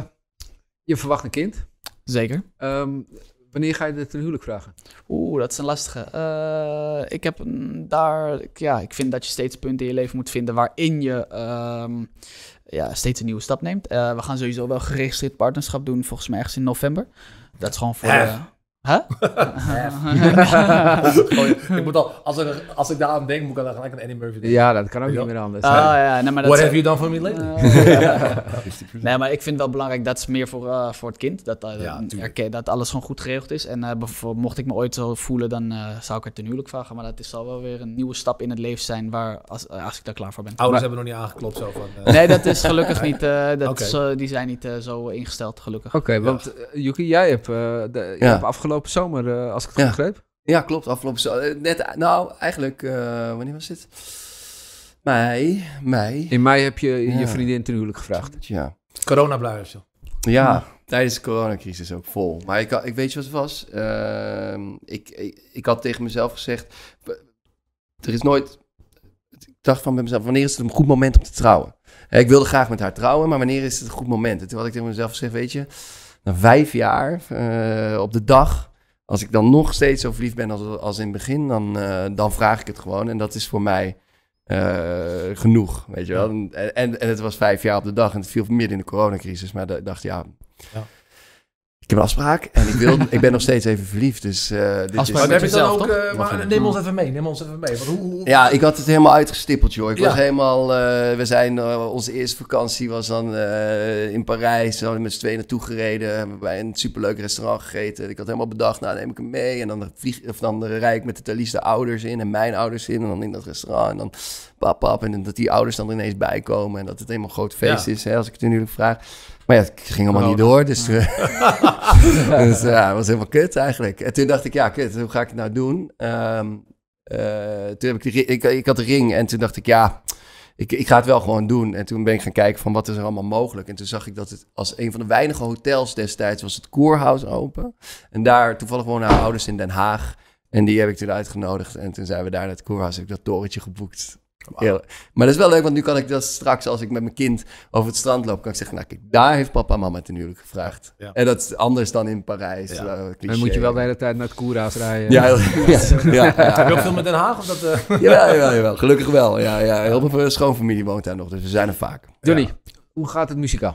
je verwacht een kind. Zeker. Um, wanneer ga je het ten huwelijk vragen? Oeh, dat is een lastige. Uh, ik heb daar... Ja, ik vind dat je steeds punten in je leven moet vinden waarin je... Um, ja, steeds een nieuwe stap neemt. Uh, we gaan sowieso wel geregistreerd partnerschap doen, volgens mij ergens in november. Dat is gewoon voor... Hef. De... Huh? oh, ik moet al, als, er, als ik daar aan denk, moet ik dan gelijk een Eddie Murphy denken. Ja, dat kan ook niet meer anders. Oh, ja, nee, maar dat What is, have you done for me lately? Uh, nee, maar ik vind het wel belangrijk, dat is meer voor, uh, voor het kind. Dat, uh, ja, erken, dat alles gewoon goed geregeld is. En uh, mocht ik me ooit zo voelen, dan uh, zou ik het ten huwelijk vragen. Maar dat is, zal wel weer een nieuwe stap in het leven zijn, waar, als, uh, als ik daar klaar voor ben. Ouders maar, hebben nog niet aangeklopt zo van... Uh... Nee, dat is gelukkig niet. Uh, dat okay. is, uh, die zijn niet uh, zo ingesteld, gelukkig. Oké, okay, ja. want uh, Yuki, jij hebt, uh, de, je ja. hebt afgelopen zomer, uh, als ik het ja. goed begreep. Ja, klopt. Afgelopen zomer. Net, nou, eigenlijk, uh, wanneer was dit? Mei, mei. In mei heb je ja. je vriendin ten huwelijk gevraagd. Ja. Coronabluis. Ja, ja, tijdens de coronacrisis ook vol. Maar ik, ik weet je wat het was? Uh, ik, ik, ik had tegen mezelf gezegd, er is nooit... Ik dacht van bij mezelf, wanneer is het een goed moment om te trouwen? Ik wilde graag met haar trouwen, maar wanneer is het een goed moment? En toen had ik tegen mezelf gezegd, weet je, na vijf jaar uh, op de dag... Als ik dan nog steeds zo verliefd ben als, als in het begin, dan, uh, dan vraag ik het gewoon. En dat is voor mij uh, genoeg, weet je wel. En, en, en het was vijf jaar op de dag en het viel midden in de coronacrisis. Maar ik dacht, ja, ja. Ik heb een afspraak en ik, wil, ik ben nog steeds even verliefd. Dus, uh, dit Afspraak is, Maar met heb je dan jezelf, ook... toch? Uh, maar, neem ons even mee, neem ons even mee. Want hoe, hoe... Ja, ik had het helemaal uitgestippeld, joh. Ik Ja. was helemaal... Uh, we zijn... Uh, onze eerste vakantie was dan uh, in Parijs. We hadden met z'n tweeën naartoe gereden. Hebben bij een superleuk restaurant gegeten. Ik had helemaal bedacht, nou neem ik hem mee. En dan, vlieg, of dan rijd ik met de Thalys de ouders in en mijn ouders in. En dan in dat restaurant. En dan pap, pap. En dat die ouders dan er ineens bij komen. En dat het helemaal een groot feest Ja. is, hè, als ik het nu vraag. Maar ja, het ging helemaal Oh. niet door. Dus, uh, dus ja, het was helemaal kut eigenlijk. En toen dacht ik, ja, kut, hoe ga ik het nou doen? Um, uh, toen heb ik, de, ri- ik, ik had de ring en toen dacht ik, ja, ik, ik ga het wel gewoon doen. En toen ben ik gaan kijken van wat is er allemaal mogelijk. En toen zag ik dat het als een van de weinige hotels destijds was het Kurhaus open. En daar toevallig wonen haar ouders in Den Haag. En die heb ik toen uitgenodigd. En toen zijn we daar naar het Kurhaus, heb ik dat torentje geboekt. Ja, maar dat is wel leuk, want nu kan ik dat straks, als ik met mijn kind over het strand loop, kan ik zeggen, nou kijk, daar heeft papa en mama ten huwelijk gevraagd. Ja. En dat is anders dan in Parijs. Ja. Uh, Dan moet je wel de hele tijd naar het Koerhuis rijden. Ja, heel- ja, ja, ja, Heb je ook ja. veel met Den Haag? Of dat, uh... Jawel, jawel, jawel. Gelukkig wel. Ja, ja. Heel veel schoonfamilie woont daar nog, dus we zijn er vaak. Johnny, Ja. hoe gaat het muzikaal?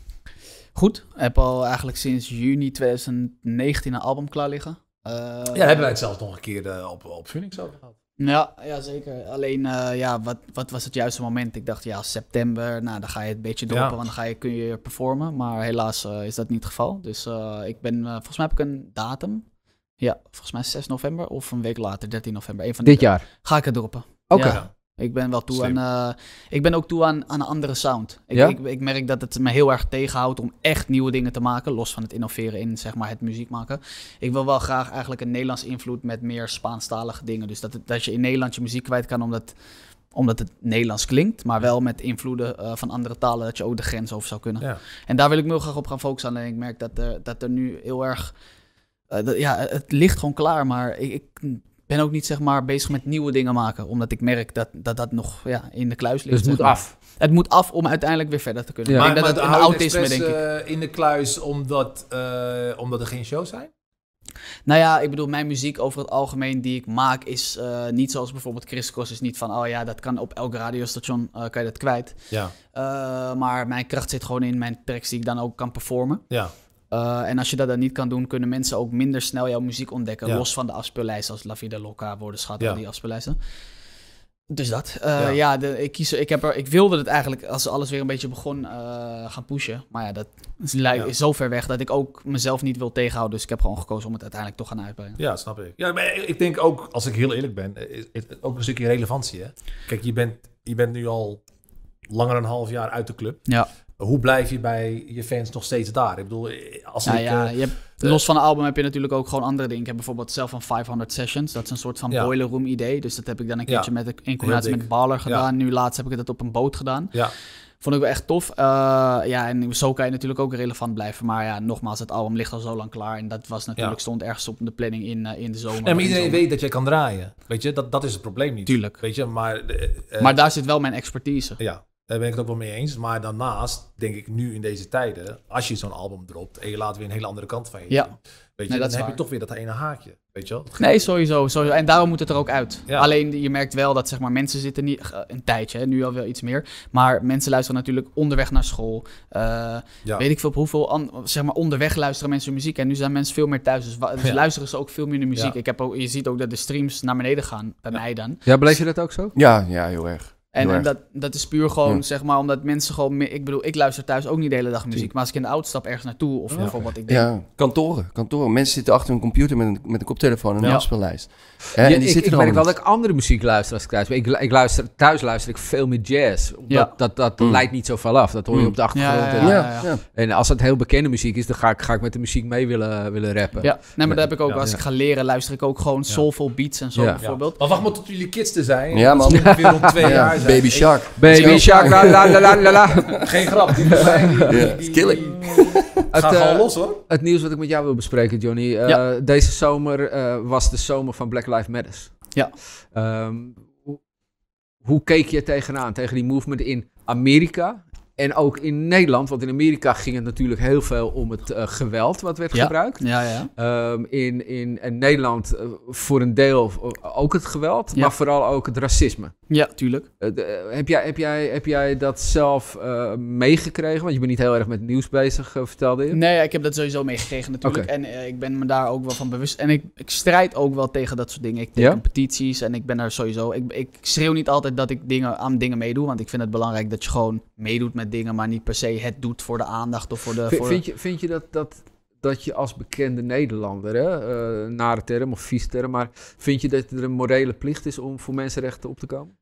Goed, ik heb al eigenlijk sinds juni twintig negentien een album klaar liggen. Uh, Ja, hebben wij het zelfs nog een keer uh, op, op Phoenix over gehad. Ja, ja zeker. Alleen, uh, ja, wat, wat was het juiste moment? Ik dacht, ja, september, nou, dan ga je het een beetje droppen, Ja. want dan ga je, kun je performen. Maar helaas uh, is dat niet het geval. Dus uh, ik ben, uh, volgens mij heb ik een datum. Ja, volgens mij zes november of een week later, dertien november. Een van die Dit jaar? Ga ik het droppen. Oké. Ja. Ik ben wel toe Slim. aan. Uh, ik ben ook toe aan, aan een andere sound. Ik, Ja? ik, ik merk dat het me heel erg tegenhoudt om echt nieuwe dingen te maken. Los van het innoveren in zeg maar, het muziek maken. Ik wil wel graag eigenlijk een Nederlands invloed met meer Spaanstalige dingen. Dus dat, het, dat je in Nederland je muziek kwijt kan omdat, omdat het Nederlands klinkt. Maar wel met invloeden uh, van andere talen. Dat je ook de grens over zou kunnen. Ja. En daar wil ik me heel graag op gaan focussen. En ik merk dat er, dat er nu heel erg. Uh, dat, ja, het ligt gewoon klaar. Maar ik. ik ben ook niet zeg maar bezig met nieuwe dingen maken. Omdat ik merk dat dat, dat nog ja, in de kluis ligt. Dus het moet zeg maar. af. Het moet af om uiteindelijk weer verder te kunnen. Ja. Ik Maar, denk maar dat het hou een je het autisme, expres, denk ik. uh, in de kluis omdat, uh, omdat er geen shows zijn? Nou ja, ik bedoel, mijn muziek over het algemeen die ik maak is uh, niet zoals bijvoorbeeld Chris Cross is niet van, oh ja, dat kan op elk radiostation, uh, kan je dat kwijt. Ja. Uh, maar mijn kracht zit gewoon in mijn tracks die ik dan ook kan performen. Ja. Uh, en als je dat dan niet kan doen, kunnen mensen ook minder snel jouw muziek ontdekken. Ja. Los van de afspeellijsten als La Vida Loca, Woordenschat, Ja. al die afspeellijsten. Dus dat. Uh, Ja. ja, de, ik, kies, ik, heb er, ik wilde het eigenlijk, als alles weer een beetje begon, uh, gaan pushen. Maar ja, dat is, li- Ja. is zo ver weg dat ik ook mezelf niet wil tegenhouden. Dus ik heb gewoon gekozen om het uiteindelijk toch gaan uitbrengen. Ja, snap ik. Ja, maar ik denk ook, als ik heel eerlijk ben, is het ook een stukje relevantie. Hè? Kijk, je bent, je bent nu al langer dan een half jaar uit de club. Ja. Hoe blijf je bij je fans nog steeds daar? Ik bedoel, als Nou ik... ja, uh, je hebt, los van een album heb je natuurlijk ook gewoon andere dingen. Ik heb bijvoorbeeld zelf een vijfhonderd Sessions. Dat is een soort van Ja. boiler room idee. Dus dat heb ik dan een Ja. keertje met, in combinatie dik. met Baller gedaan. Nu laatst heb ik dat op een boot gedaan. Ja. Vond ik wel echt tof. Uh, ja, en zo kan je natuurlijk ook relevant blijven. Maar ja, nogmaals, het album ligt al zo lang klaar. En dat was natuurlijk, Ja. stond ergens op de planning in, uh, in de zomer. Nee, maar In de iedereen zomer. weet dat jij kan draaien. Weet je, dat, dat is het probleem niet. Tuurlijk. Weet je, maar... uh, uh, Maar daar zit wel mijn expertise. Ja, daar ben ik het ook wel mee eens. Maar daarnaast denk ik nu in deze tijden, als je zo'n album dropt en je laat weer een hele andere kant van je Ja. zien, weet je, Nee, dat dan is heb waar. je toch weer dat ene haakje. Weet je wel? Nee, sowieso, sowieso. En daarom moet het er ook uit. Ja. Alleen je merkt wel dat zeg maar, mensen zitten niet... uh, een tijdje, hè, nu al wel iets meer. Maar mensen luisteren natuurlijk onderweg naar school. Uh, Ja. Weet ik veel op hoeveel... An, zeg maar onderweg luisteren mensen muziek. En nu zijn mensen veel meer thuis. Dus, wa- dus Ja. luisteren ze ook veel minder muziek. Ja. Ik heb ook, je ziet ook dat de streams naar beneden gaan. Bij mij dan. Ja, beleef je dat ook zo? Ja, ja, heel erg. En, Heel en erg. dat, dat is puur gewoon, Ja. zeg maar, omdat mensen gewoon... meer- Ik bedoel, ik luister thuis ook niet de hele dag muziek. Maar als ik in de auto stap ergens naartoe... Of Ja. bijvoorbeeld, ik denk... Ja, kantoren, kantoren. Mensen zitten achter een computer met een, met een koptelefoon en een Ja. afspeellijst. Hè, Ja, en die ik, zitten ik er merk wel allemaal dat ik andere muziek luister als ik thuis ben. Ik, ik luister, thuis luister ik veel meer jazz. Omdat Ja. Dat, dat Mm. niet. Leidt niet zoveel af. Dat hoor je Mm. op de achtergrond. Ja, ja, En- niet. ja. Ja, ja. En als het heel bekende muziek is, dan ga ik, ga ik met de muziek mee willen, willen rappen. Ja, nee, maar dat heb ik ook. Ja. Als Ja. ik ga leren, luister ik ook gewoon soulful beats en zo, Ja. bijvoorbeeld. Maar wacht maar tot jullie kids er zijn. Ja, man. Dat ze ongeveer rond twee Ja, jaar zijn. Baby Shark. Baby shark, la la la la la la. Geen grap. Die, die, die, die, Ja, die, kill it. die Het, gaan eh, gewoon los hoor. Het nieuws wat ik met jou wil bespreken, Johnny. Eh, Ja. Deze zomer eh, was de zomer van Black Lives Matter. Ja. Ehm, hoe, hoe keek je tegenaan, tegen die movement in Amerika? En ook in Nederland, want in Amerika ging het natuurlijk heel veel om het uh, geweld wat werd Ja. gebruikt. Ja, ja. Um, in, in, in Nederland uh, voor een deel uh, ook het geweld, Ja. maar vooral ook het racisme. Ja, tuurlijk. Uh, de, heb, jij, heb, jij, heb jij dat zelf uh, meegekregen? Want je bent niet heel erg met nieuws bezig, uh, vertelde je. Nee, ik heb dat sowieso meegekregen natuurlijk. Oké. En uh, ik ben me daar ook wel van bewust. En ik, ik strijd ook wel tegen dat soort dingen. Ik teken Ja? petities en ik ben daar sowieso... Ik, ik schreeuw niet altijd dat ik dingen, aan dingen meedoe. Want ik vind het belangrijk dat je gewoon meedoet met dingen... maar niet per se het doet voor de aandacht of voor de... V- voor vind, je, vind je dat, dat, dat je als bekende Nederlander, hè, uh, nare term of vies term... maar vind je dat er een morele plicht is om voor mensenrechten op te komen?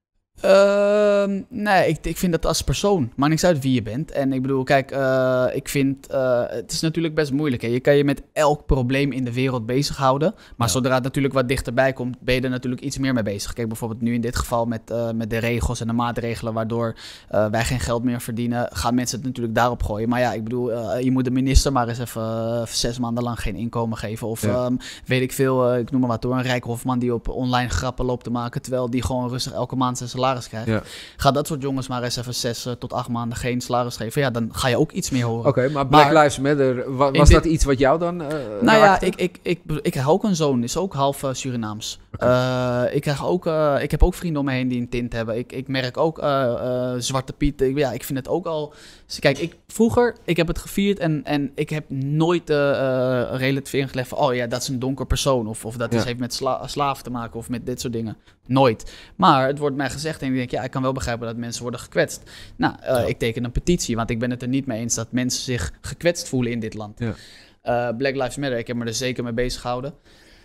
Uh, nee, ik, ik vind dat als persoon. Maakt niks uit wie je bent. En ik bedoel, kijk, uh, ik vind... Uh, het is natuurlijk best moeilijk. Hè? Je kan je met elk probleem in de wereld bezighouden. Maar Ja. zodra het natuurlijk wat dichterbij komt... ben je er natuurlijk iets meer mee bezig. Kijk, bijvoorbeeld nu in dit geval met, uh, met de regels en de maatregelen... waardoor uh, wij geen geld meer verdienen... gaan mensen het natuurlijk daarop gooien. Maar ja, ik bedoel, uh, je moet de minister maar eens even uh, zes maanden lang geen inkomen geven. Of Ja. um, weet ik veel, uh, ik noem maar wat door... een rijk hofman die op online grappen loopt te maken... terwijl die gewoon rustig elke maand zijn salaris krijgt. Ja. Ga dat soort jongens maar eens even zes uh, tot acht maanden geen salaris geven. Ja, dan ga je ook iets meer horen. Oké, okay, maar Black Maar- Lives Matter, wa- In was dit- dat iets wat jou dan uh, Nou ja, raakte? ik, ik, ik, ik krijg ook een zoon, is ook half uh, Surinaams. Uh, ik, krijg ook, uh, ik heb ook vrienden om me heen die een tint hebben. Ik, ik merk ook uh, uh, Zwarte Piet. Ik, ja, ik vind het ook al... Dus kijk, ik, vroeger, ik heb het gevierd en, en ik heb nooit uh, uh, relativering gelegd van... oh ja, dat is een donker persoon. Of, of dat Ja. is, heeft met sla slaven te maken of met dit soort dingen. Nooit. Maar het wordt mij gezegd en ik denk, ja, ik kan wel begrijpen dat mensen worden gekwetst. Nou, uh, ja. ik teken een petitie, want ik ben het er niet mee eens dat mensen zich gekwetst voelen in dit land. Ja. Uh, Black Lives Matter, ik heb me er zeker mee bezig gehouden.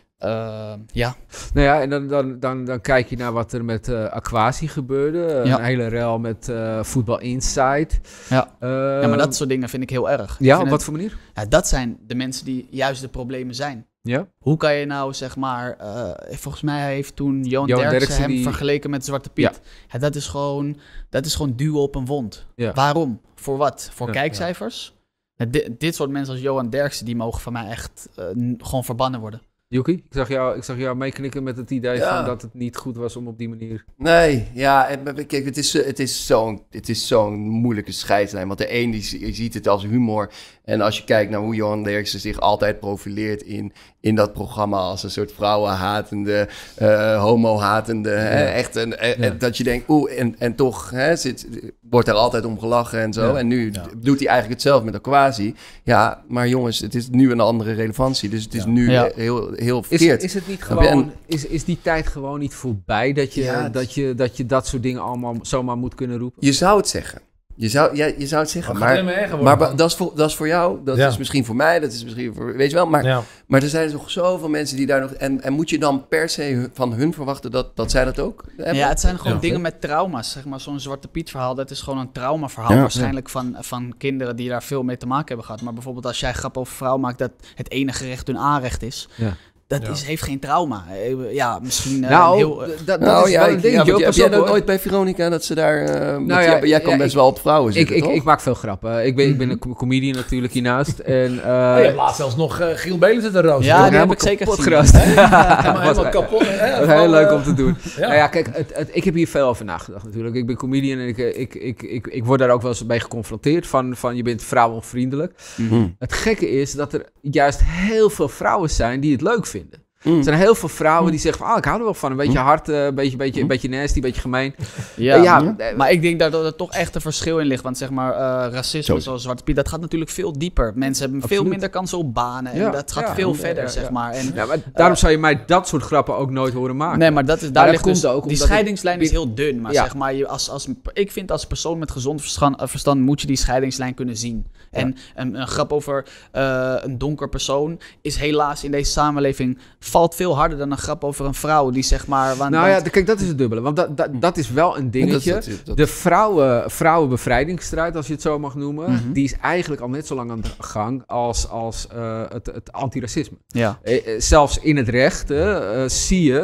Uh, ja. Nou ja, en dan, dan, dan, dan kijk je naar wat er met uh, Aquasi gebeurde. Uh, Ja. Een hele rel met uh, Voetbal Insight. Ja. Uh, ja, maar dat soort dingen vind ik heel erg. Ik Ja, vind op wat het- voor manier? ja, dat zijn de mensen die juist de problemen zijn. Ja? Hoe kan je nou, zeg maar... Uh, volgens mij heeft toen Johan, Johan Derksen, Derksen hem die- vergeleken met Zwarte Piet. Ja. Ja, dat is gewoon, dat is gewoon duwen op een wond. Ja. Waarom? Voor wat? Voor Ja, kijkcijfers? Ja, Dit, dit soort mensen als Johan Derksen, die mogen van mij echt uh, n- gewoon verbannen worden. Yuki, ik zag jou, ik zag jou meeknikken met het idee Ja. van dat het niet goed was om op die manier... Nee, ja, en, maar kijk, het is, het is zo'n het is zo'n moeilijke scheidslijn. Want de een die, z- die ziet het als humor. En als je kijkt naar hoe Johan Derksen zich altijd profileert in, in dat programma... als een soort vrouwenhatende, uh, homo-hatende, hè, echt een, en, Ja. dat je denkt... oeh, en, en toch hè, zit, wordt er altijd om gelachen en zo. Ja. En nu Ja. doet hij eigenlijk hetzelfde met Aquasi. Ja, maar jongens, het is nu een andere relevantie. Dus het is Ja. nu Ja. eh, heel, heel Is, verkeerd. is het niet Snap je? gewoon, En- is, is die tijd gewoon niet voorbij dat je, Ja, het- dat, je, dat je dat soort dingen allemaal zomaar moet kunnen roepen? Je zou het zeggen. Je zou, ja, je zou het zeggen, Maar, gaat maar... alleen maar erger Maar worden. ba- dat is, voor, dat is voor jou, dat Ja. is misschien voor mij, dat is misschien voor... Weet je wel, maar, ja. maar er zijn toch zoveel mensen die daar nog... En, en moet je dan per se hun- van hun verwachten dat, dat zij dat ook hebben? Ja, het zijn gewoon Ja. dingen met trauma's. Zeg maar, zo'n Zwarte Piet verhaal, dat is gewoon een traumaverhaal. Ja. Waarschijnlijk van, van kinderen die daar veel mee te maken hebben gehad. Maar bijvoorbeeld als jij grap over vrouw maakt dat het enige recht hun aanrecht is. Ja. Dat Ja. is, heeft geen trauma. Eh, Ja, misschien uh, Nou, een heel... d- dat, dat Nou is ja, wel ik, een ja, dingetje. want hoor, heb pas jij op, dat hoor. ooit bij Veronica, dat ze daar... uh, want ja, jij, jij kan ja, best ik- wel op vrouwen Ik, zitten, ik, toch? ik maak veel grappen. Ik ben, ik ben Mhm. een co- comedian natuurlijk hiernaast. En, uh, Oh, je hebt laatst zelfs nog uh, Giel Belen zitten roosteren. Ja, toch? die heb helemaal ik zeker kapot gezien. gerast. helemaal, was- helemaal kapot. Hè, Dat is vooral, heel leuk eh, om te doen. Ja. Nou ja, kijk, het, het, ik heb hier veel over nagedacht natuurlijk. Ik ben comedian en ik, ik, ik, ik, ik word daar ook wel eens mee geconfronteerd van, van je bent vrouwenvriendelijk. Mhm. Het gekke is dat er juist heel veel vrouwen zijn die het leuk vinden. Mhm. Er zijn heel veel vrouwen die zeggen van, ah, ik hou er wel van. Een beetje Mm. hard, eh, een beetje, beetje, een beetje nasty, een beetje gemeen. Ja, Eh, ja, ja. eh, maar ik denk dat er toch echt een verschil in ligt. Want zeg maar, uh, racisme Zo. zoals Zwarte Piet, dat gaat natuurlijk veel dieper. Mensen hebben Absoluut. veel minder kansen op banen. En Ja, dat gaat ja, veel ja, verder, ja, zeg ja. maar. En, ja, maar daarom zou je mij dat soort grappen ook nooit horen maken. nee, maar dat is, daar dat ligt komt dus, ook die omdat ik- scheidingslijn is heel dun. Maar Ja. zeg maar, je als, als, ik vind als persoon met gezond verstand, uh, verstand moet je die scheidingslijn kunnen zien. En een, een grap over uh, een donker persoon is helaas in deze samenleving valt veel harder dan een grap over een vrouw die zeg maar... Want, Nou ja, want- d- kijk, dat is het dubbele. Want dat, dat, dat is wel een dingetje. Dat- dat- dat- De vrouwen, vrouwenbevrijdingsstrijd, als je het zo mag noemen, Mhm. die is eigenlijk al net zo lang aan de gang als, als uh, het, het antiracisme. ja. Eh, eh, zelfs in het recht eh, eh, zie je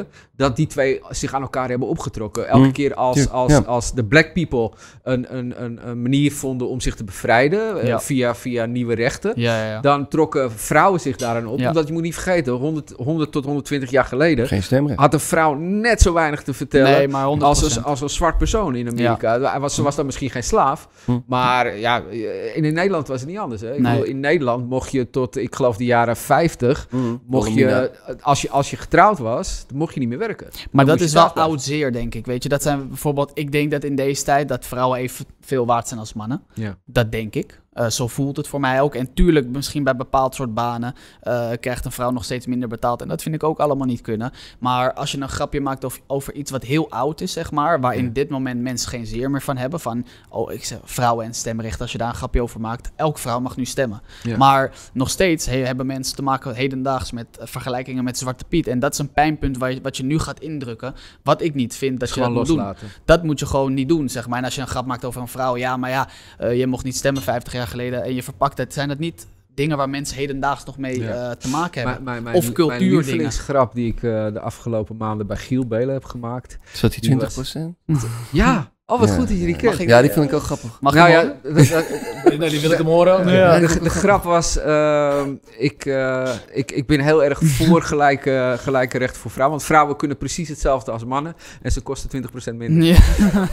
dat die twee zich aan elkaar hebben opgetrokken. Elke Mm. keer als, Ja. als, Ja. als de black people een, een, een, een manier vonden om zich te bevrijden eh, Ja. via, via nieuwe rechten, Ja, ja, ja. dan trokken vrouwen zich daaraan op. Ja. Omdat je moet niet vergeten, honderd, honderd tot honderdtwintig jaar geleden Geen stemrecht. had een vrouw net zo weinig te vertellen Nee, maar honderd als procent. een, als een zwart persoon in Amerika. Hij was, ze was dan misschien geen slaaf, Hm. maar ja, in, in Nederland was het niet anders. Hè? Ik Nee. bedoel, in Nederland mocht je tot, ik geloof, de jaren vijftig, Mm. mocht Wilhelmina. je, als je, als je getrouwd was, dan mocht je niet meer werken. Maar Dan dat moest je is wel thuis blijven. oud zeer, denk ik. Weet je, dat zijn bijvoorbeeld... Ik denk dat in deze tijd dat vrouwen even veel waard zijn als mannen. Ja. Dat denk ik. Uh, zo voelt het voor mij ook. En tuurlijk, misschien bij bepaald soort banen uh, krijgt een vrouw nog steeds minder betaald. En dat vind ik ook allemaal niet kunnen. Maar als je een grapje maakt over, over iets wat heel oud is, zeg maar, waar in dit moment mensen geen zeer meer van hebben. Van, oh, ik zeg vrouwen en stemrecht. Als je daar een grapje over maakt, elke vrouw mag nu stemmen. Ja. Maar nog steeds he, hebben mensen te maken hedendaags met uh, vergelijkingen met Zwarte Piet. En dat is een pijnpunt waar je, wat je nu gaat indrukken. Wat ik niet vind dat je Gewoon dat moet doen. loslaten. Dat moet je gewoon niet doen, zeg maar. En als je een grap maakt over een vrouw, ja, maar ja, uh, je mocht niet stemmen vijftig jaar geleden en je verpakt het. Zijn dat niet dingen waar mensen hedendaags nog mee Ja. uh, te maken hebben? Mijn, mijn, mijn, Of cultuurdingen. Mijn lievelingsgrap die ik uh, de afgelopen maanden bij Giel Belen heb gemaakt. Zat die Die twintig procent? Ja, oh wat Ja. goed dat je die Mag kent. ik- Ja, die vind ik ook grappig. Mag Nou ik ja, horen? dat- dat- Nee, die wil ik hem horen. Ja, de, de grap was, uh, ik, uh, ik, ik ben heel erg voor gelijke, gelijke rechten voor vrouwen. Want vrouwen kunnen precies hetzelfde als mannen. En ze kosten twintig procent minder. Ja.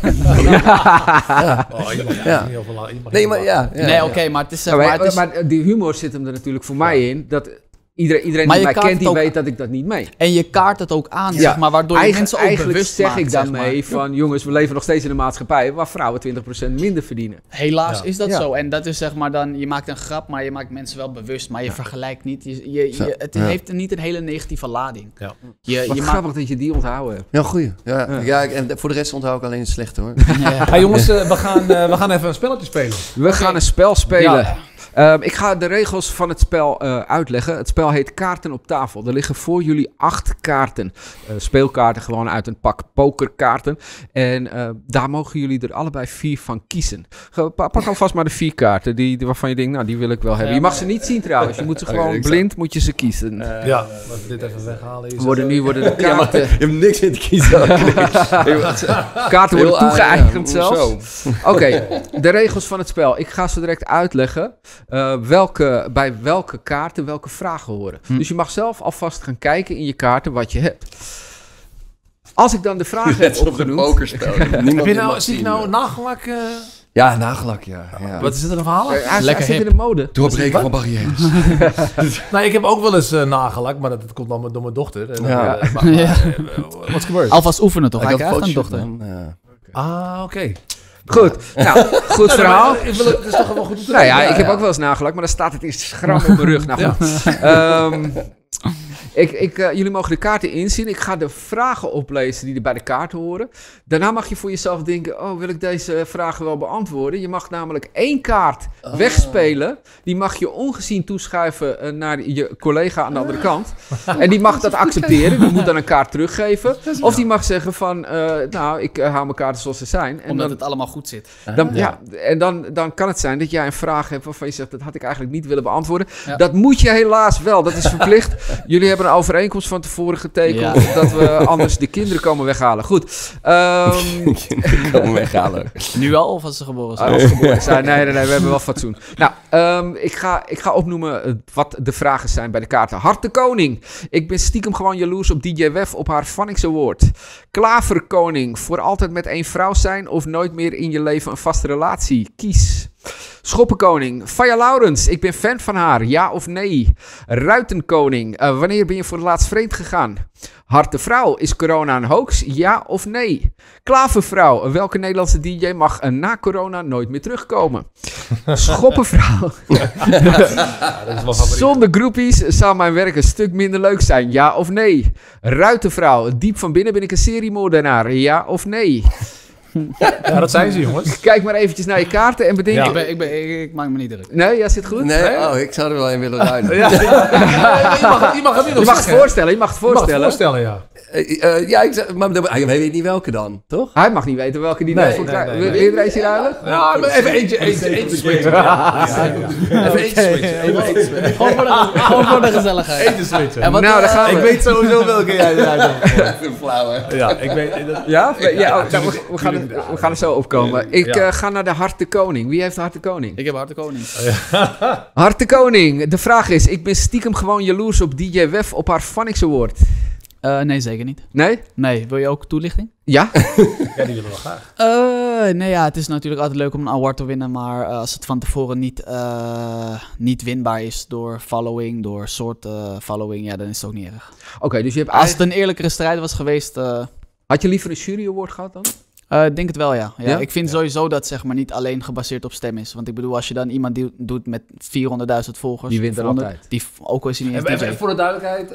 Oh, je mag Ja. niet heel veel la- je mag Nee, niet maar veel ja. ja nee, ja. oké, maar het is zeg Ja, maar... maar, Het is, maar die humor zit hem er natuurlijk voor mij in. Dat iedereen, iedereen Maar die je mij kaart kent, die het ook- weet dat ik dat niet mee. en je kaart het ook aan, Ja. zeg maar, waardoor je Eigen- mensen ook eigenlijk bewust zeg maakt, ik zeg daarmee maar. van, jongens, we leven nog steeds in een maatschappij waar vrouwen twintig procent minder verdienen. Helaas Ja. is dat Ja. zo. En dat is zeg maar dan, je maakt een grap, maar je maakt mensen wel bewust. Maar je vergelijkt niet. Je, je, Zo, je- het ja. heeft niet een hele negatieve lading. Ja. Je, Wat je maakt, grappig dat je die onthouden hebt. Ja, goeie. Ja, Ja. ja. en voor de rest onthoud ik alleen het slechte hoor. ja. Hey jongens, uh, we, gaan, uh, we gaan even een spelletje spelen. We gaan een spel spelen. Ja. Um, ik ga de regels van het spel uh, uitleggen. Het spel heet Kaarten op tafel. Er liggen voor jullie acht kaarten. Uh, speelkaarten gewoon uit een pak pokerkaarten. En uh, daar mogen jullie er allebei vier van kiezen. Ge- pa- Pak alvast maar de vier kaarten die, die waarvan je denkt, nou die wil ik wel hebben. Je mag ze niet zien trouwens. Je moet ze Oké, gewoon ik snap. blind moet je ze kiezen. Uh, ja, laten we dit even weghalen. Hier worden, zo. nu worden de Ja, maar kaarten, je hebt niks in te kiezen. kaarten worden Heel, toegeëigend uh, ja, zelfs. zo. Oké, de regels van het spel. Ik ga zo direct uitleggen uh, welke, bij welke kaarten welke vragen horen. Hm. Dus je mag zelf alvast gaan kijken in je kaarten wat je hebt. Als ik dan de vragen heb Net op een opgenoemd... pokerspel. Heb Niemand je dit nou, mag zie ik zien, nou hoor. nagelak? Uh, Ja, nagelak, ja. ja. wat is het er een verhaal? Uh, hij, hij Lekker zit in hip. de mode. Doorbreken van barrières. Nou, ik heb ook wel eens uh, nagelak, maar dat, dat komt dan door mijn dochter. En, Ja. uh, maar, maar, Ja. uh, wat is gebeurd? Alvast oefenen toch? Ik Hij had krijgt een fotoshoot dochter. dan, ja. Ah, oké. Goed, nou, goed verhaal. Ik wil het, het is toch wel goed om te Nou ja, weten. ik heb ja. ook wel eens nagelakt, maar dan staat het eerst schram op mijn rug. Nou goed. Ehm, ik, ik, uh, jullie mogen de kaarten inzien. Ik ga de vragen oplezen die er bij de kaarten horen. Daarna mag je voor jezelf denken, oh, wil ik deze vragen wel beantwoorden? Je mag namelijk één kaart Oh. wegspelen. Die mag je ongezien toeschuiven uh, naar je collega aan de andere kant. En die mag dat accepteren. Die moet dan een kaart teruggeven. Of die mag zeggen van, uh, nou, ik uh, hou mijn kaarten zoals ze zijn. En Omdat dan, het allemaal goed zit. dan, ja. en dan, dan kan het zijn dat jij een vraag hebt waarvan je zegt, dat had ik eigenlijk niet willen beantwoorden. Ja. Dat moet je helaas wel, dat is verplicht. Jullie hebben een overeenkomst van tevoren getekend Ja. dat we anders de kinderen komen weghalen. Goed. Um, Ik kan hem weghalen. Nu al of als ze geboren zijn? als ze geboren zijn. Nee, nee, nee, we hebben wel fatsoen. Nou, um, ik, ga, ik ga opnoemen uh, wat de vragen zijn bij de kaarten. Hart de Koning. Ik ben stiekem gewoon jaloers op D J Wef op haar Phonics Award. Klaverkoning. Voor altijd met één vrouw zijn of nooit meer in je leven een vaste relatie. Kies. Schoppenkoning. Faya Laurens. Ik ben fan van haar. Ja of nee? Ruitenkoning. Uh, wanneer ben je voor het laatst vreemd gegaan? Hartevrouw. Is corona een hoax? Ja of nee? Klavervrouw. Welke Nederlandse D J mag uh, na corona nooit meer terugkomen? Schoppenvrouw. Ja, dat is wel favoriet. Zonder groepies zou mijn werk een stuk minder leuk zijn. Ja of nee? Ruitenvrouw. Diep van binnen ben ik een seriemoordenaar. Ja of nee? Ja, dat zijn ze, jongens. Kijk maar eventjes naar je kaarten en bedenk... Ja. Ik, ben, ik, ben, ik, ik maak me niet druk. Nee, jij zit goed? Nee, oh, ik zou er wel een willen ruilen. Ja, ja. je, mag, je mag het niet Je nog mag het zeggen. voorstellen, je mag het Je mag het voorstellen. voorstellen, ja. Eh, eh, ja, ik zeg, maar dan- hij weet niet welke dan, toch? Hij mag niet weten welke die Nee, nee, voor nee, klaar... nee, Wil nee. je er eentje ruilen? Ja, maar even eentje, eentje, eentje switchen. Ja, ja, ja. Even eentje switchen. Even eentje switchen. Gewoon voor de, gewoon voor de gezelligheid. Eentje switchen. En wat, Nou, daar eh, gaan we. Ik weet sowieso welke jij eruit hebt gegooid. Flauw, hè? Ja, ik weet... Dat, Ja? Ja, ja, oh, nou, we, we, gaan er, we gaan er zo opkomen. Ik Ja. eh, ga naar de Hart de Koning. Wie heeft de Hart de Koning? Ik heb Hart de Koning. Hart de Koning. De vraag is, ik ben stiekem gewoon jaloers op D J Wef op haar Phonics Award. Uh, nee, zeker niet. Nee? Nee, wil je ook toelichting? Ja? ja, die willen we graag. Uh, nee, ja, het is natuurlijk altijd leuk om een award te winnen, maar uh, als het van tevoren niet, uh, niet winbaar is door following, door soort uh, following, ja, dan is het ook niet erg. Oké, okay, dus je hebt Als het eigenlijk... een eerlijkere strijd was geweest... Uh, Had je liever een jury award gehad dan? Ik uh, denk het wel, ja. ja, Ja? Ik vind Ja. sowieso dat zeg maar niet alleen gebaseerd op stem is. Want ik bedoel, als je dan iemand die doet met vierhonderdduizend volgers... Die wint er vierhonderd, altijd. Die, ook al is hij niet eens Even, D J. even voor de duidelijkheid,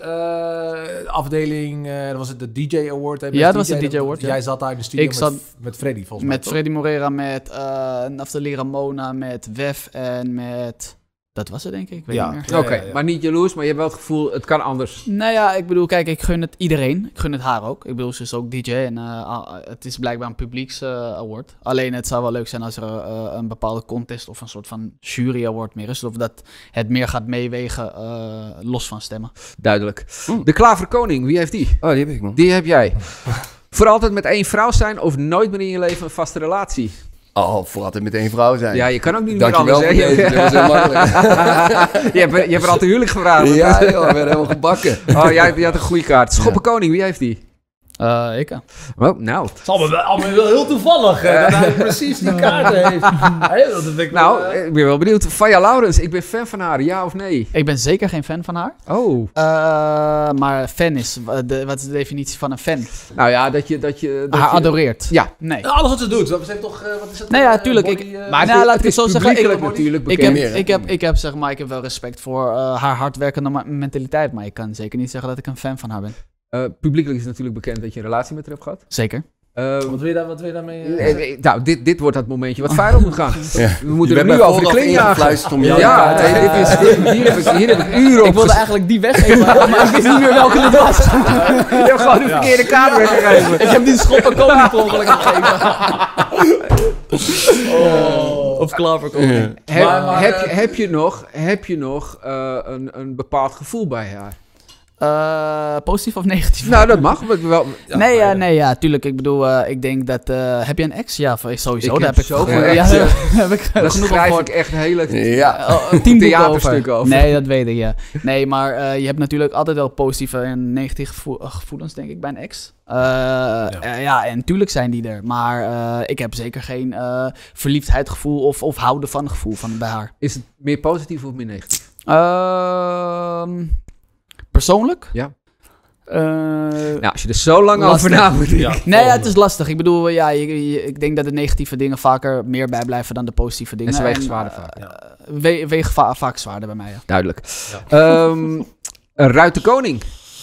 uh, afdeling, uh, dat was het de D J Award. Hè, Ja, dat best was de D J Award, ja. Jij zat daar in de studio Ik met, zat met Freddy, volgens mij. Met Freddy Morera, met uh, een afdeling Ramona, met Wef en met... Dat was het, denk ik. Ik weet Ja. niet meer. Oké, ja, ja. maar niet jaloers, maar je hebt wel het gevoel, het kan anders. Nou ja, ik bedoel, kijk, ik gun het iedereen. Ik gun het haar ook. Ik bedoel, ze is ook D J en uh, het is blijkbaar een publieks uh, award. Alleen het zou wel leuk zijn als er uh, een bepaalde contest of een soort van jury award meer is. Of dat het meer gaat meewegen, uh, los van stemmen. Duidelijk. Oeh. De Klaverkoning, wie heeft die? Oh, die heb ik, man. Die heb jij. Voor altijd met één vrouw zijn of nooit meer in je leven een vaste relatie? Oh, voor altijd met één vrouw zijn. Ja, je kan ook niet meer Dankjewel anders. voor hè? deze, dit was heel makkelijk. je, hebt, je hebt er al te huwelijk gevraagd. Ja, joh, we werden helemaal gebakken. Oh, jij, jij had een goede kaart. Schoppenkoning, wie heeft die? Uh, ik uh. Oh, nou. Het is allemaal wel, allemaal wel heel toevallig hè, dat hij precies die kaarten heeft. Hey, dat vind ik Nou, wel, uh, ik ben wel benieuwd. Faya Laurens, ik ben fan van haar, ja of nee? Ik ben zeker geen fan van haar. Oh. Uh, maar fan is... De, wat is de definitie van een fan? Nou ja, dat je... Dat je dat haar je, adoreert. Ja. Nee. alles wat ze doet. Ze heeft toch, uh, wat is het? Nee, ja, uh, tuurlijk. body, Ik, uh, Maar nou, het, laat het ik is het zo zeggen. publiekelijk Ik, natuurlijk ik, bekend. heb, meer, hè? ik, heb, ik heb zeg maar, ik heb wel respect voor uh, haar hardwerkende ma- mentaliteit, maar ik kan zeker niet zeggen dat ik een fan van haar ben. Uh, publiekelijk is natuurlijk bekend dat je een relatie met haar hebt gehad. Zeker. Uh, Wat wil je, daar, wat wil je daarmee? Uh, nee, nee, nou, dit, dit wordt het momentje wat viral moet gaan. Ja. We moeten Je er bent nu mij over de vooraf kling jagen. ingefluisterd om Ja, jou- ja, Ja, nee, ja, dit is, ja. dit- hier, heb ik, hier heb ik uren op Ik wilde ges- eigenlijk die weggeven, maar ik wist niet meer welke het was. Je hebt gewoon de verkeerde kaart weggegeven. Ik heb die schoppen koning per ongeluk gegeven. Oh. Of klaverkoning. Heb, Maar- maar, heb, eh, je, heb je nog, heb je nog uh, een, een bepaald gevoel bij haar? Uh, positief of negatief? Nou, dat mag. Maar wel, Ja, nee, ja, maar, nee, ja, tuurlijk. Ik bedoel, uh, ik denk dat... Uh, heb je een ex? Ja, sowieso. Ik daar heb heb ik zoveel ja, exen. daar heb ik daar genoeg schrijf over ik echt hele... Ja. Oh, tien boeken theaterstukken over. Nee, dat weet ik, ja. Nee, maar uh, je hebt natuurlijk altijd wel positieve en negatieve gevoel, uh, gevoelens, denk ik, bij een ex. Uh, ja. Uh, ja, en tuurlijk zijn die er. Maar uh, ik heb zeker geen uh, verliefdheidsgevoel of, of houden van gevoel van bij haar. Is het meer positief of meer negatief? Uh, persoonlijk? Ja. Uh, Nou, als je er zo lang lastig. over na moet denken. Ja. Nee, ja, het is lastig. Ik bedoel, ja, je, je, ik denk dat de negatieve dingen vaker meer bijblijven dan de positieve dingen. En ze wegen En, zwaarder uh, vaak. Ja. we, wegen va- vaak zwaarder bij mij, ja. Duidelijk. Um, een Ruit de Koning.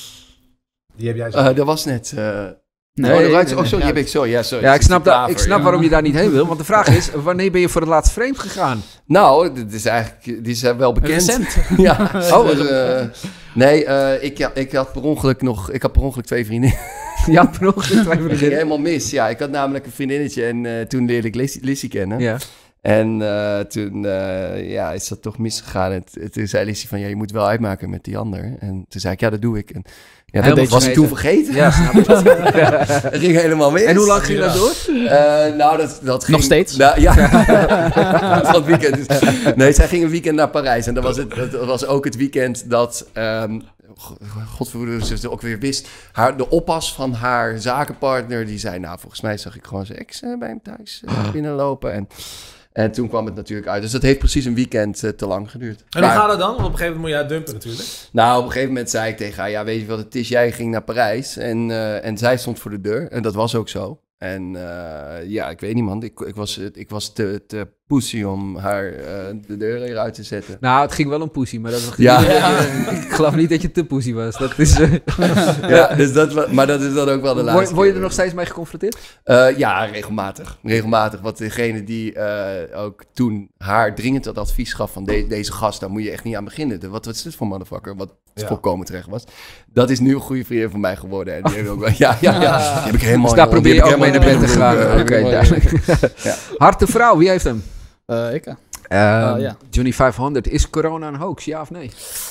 Die heb jij zo. Uh, dat was net... Uh... Nee, oh, de nee, Ruit- nee, oh, sorry, nee. heb ik zo. Ja, sorry. Ja, ik snap, dat, Klaver, ik snap ja. waarom je daar niet heen wil. Want de vraag is, wanneer ben je voor het laatst vreemd gegaan? Nou, dit is eigenlijk, die is uh, wel bekend. Recent. Ja. Oh, Dus, uh, nee, uh, ik, ja, ik had per ongeluk nog, ik had per ongeluk twee vriendinnen. Ja, per ongeluk twee Dat ging vriendinnen. helemaal mis. Ja, ik had namelijk een vriendinnetje en uh, toen leerde ik Lissy, Lissy kennen. Ja. En uh, toen uh, ja, is dat toch misgegaan. En t- toen zei Lissy van, ja, je moet wel uitmaken met die ander. En toen zei ik, ja, dat doe ik. En ja, dat Helemaal was ik toen vergeten. Ja, snap ik. Het ging helemaal mis. En hoe lang ging dat door? Uh, nou, dat, dat ging... Nog steeds? Nou, ja. Van het weekend. Dus, nee, zij ging een weekend naar Parijs. En dat was, het, dat was ook het weekend dat... Um, Godverdomme, ze ook weer wist. Haar, de oppas van haar zakenpartner, die zei... Nou, volgens mij zag ik gewoon zijn ex uh, bij hem thuis uh, binnenlopen. En, en toen kwam het natuurlijk uit. Dus dat heeft precies een weekend uh, te lang geduurd. En hoe Maar- gaat het dan? Want op een gegeven moment moet je haar dumpen natuurlijk. Nou, op een gegeven moment zei ik tegen haar... Ja, weet je wat het is? Jij ging naar Parijs en, uh, en zij stond voor de deur. En dat was ook zo. En uh, ja, ik weet niet, man. Ik, ik was, ik was te, te poesie om haar uh, de deur eruit te zetten. Nou, het ging wel om poesie, maar dat was Ja. ja. Ik geloof niet dat je te poesie was. Dat is, uh... ja, dus dat, wa- maar dat is dan ook wel de laatste word, word je er keer. nog steeds mee geconfronteerd? Uh, ja, regelmatig. Regelmatig. Want degene die uh, ook toen haar dringend dat advies gaf van de, deze gast, daar moet je echt niet aan beginnen. De, wat, wat is dit voor motherfucker? Wat Ja. volkomen terecht was. Dat is nu een goede vriendin van mij geworden. En die heb ik ook wel, ja, ja, ja. Die heb ik helemaal. Dus daar die probeer heb je ik ook mee naar helemaal bed te in gaan. de Oké, broek, okay, uh, duidelijk. Ja. Harte vrouw, wie heeft hem? Uh, ik, Uh, Uh, ja. Johnny vijfhonderd, is corona een hoax, ja of nee?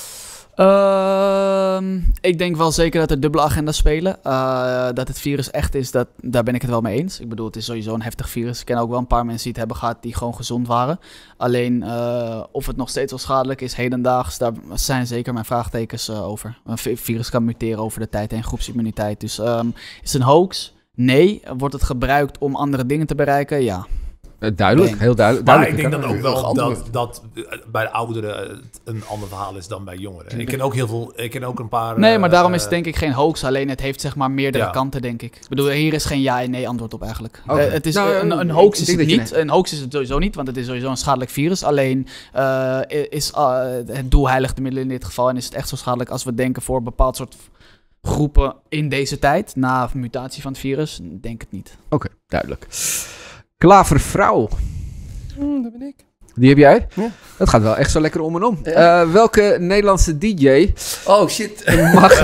Ehm, ik denk wel zeker dat er dubbele agenda's spelen. Uh, dat het virus echt is, dat, daar ben ik het wel mee eens. Ik bedoel, het is sowieso een heftig virus. Ik ken ook wel een paar mensen die het hebben gehad die gewoon gezond waren. Alleen uh, of het nog steeds wel schadelijk is, hedendaags, daar zijn zeker mijn vraagtekens uh, over. Een vi- virus kan muteren over de tijd en groepsimmuniteit. Dus um, is het een hoax? Nee. Wordt het gebruikt om andere dingen te bereiken? Ja. Uh, duidelijk, Nee. heel duidelijk. Maar ik duidelijk. denk dan ook wel Geantwoord. dat, dat uh, bij de ouderen het een ander verhaal is dan bij jongeren. Ik ken ook heel veel, ik ken ook een paar... Nee, maar daarom uh, is het denk ik geen hoax. Alleen het heeft zeg maar meerdere Ja. kanten, denk ik. Ik bedoel, hier is geen ja en nee antwoord op eigenlijk. Oké. Uh, het is, Nou, een, een ik hoax is denk het dat je niet. Een hoax is het sowieso niet, want het is sowieso een schadelijk virus. Alleen uh, is uh, het doel heiligt de middelen in dit geval. En is het echt zo schadelijk als we denken voor een bepaald soort groepen in deze tijd. Na mutatie van het virus, denk het niet. Oké, okay, duidelijk. Klavervrouw, Mm, dat ben ik. die heb jij? Ja. Dat gaat wel echt zo lekker om en om. Ja. Uh, welke Nederlandse D J Oh shit. mag,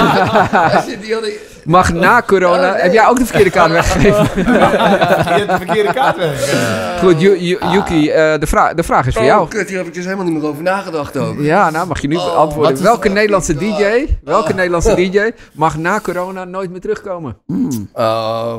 Ah, shit, die had ik... mag na corona... Oh, nee. Heb jij ook de verkeerde kaart weggegeven? Je hebt de verkeerde kaart weg. Uh, Goed, Yu- Yu- Yuki, uh, de, vra- de vraag is voor Oh, jou. kut, hier heb ik dus helemaal niet meer over nagedacht ook. Ja, nou mag je nu Oh, beantwoorden. wat is- Welke Nederlandse D J, welke Oh. Nederlandse D J mag na corona nooit meer terugkomen? Mm. Uh,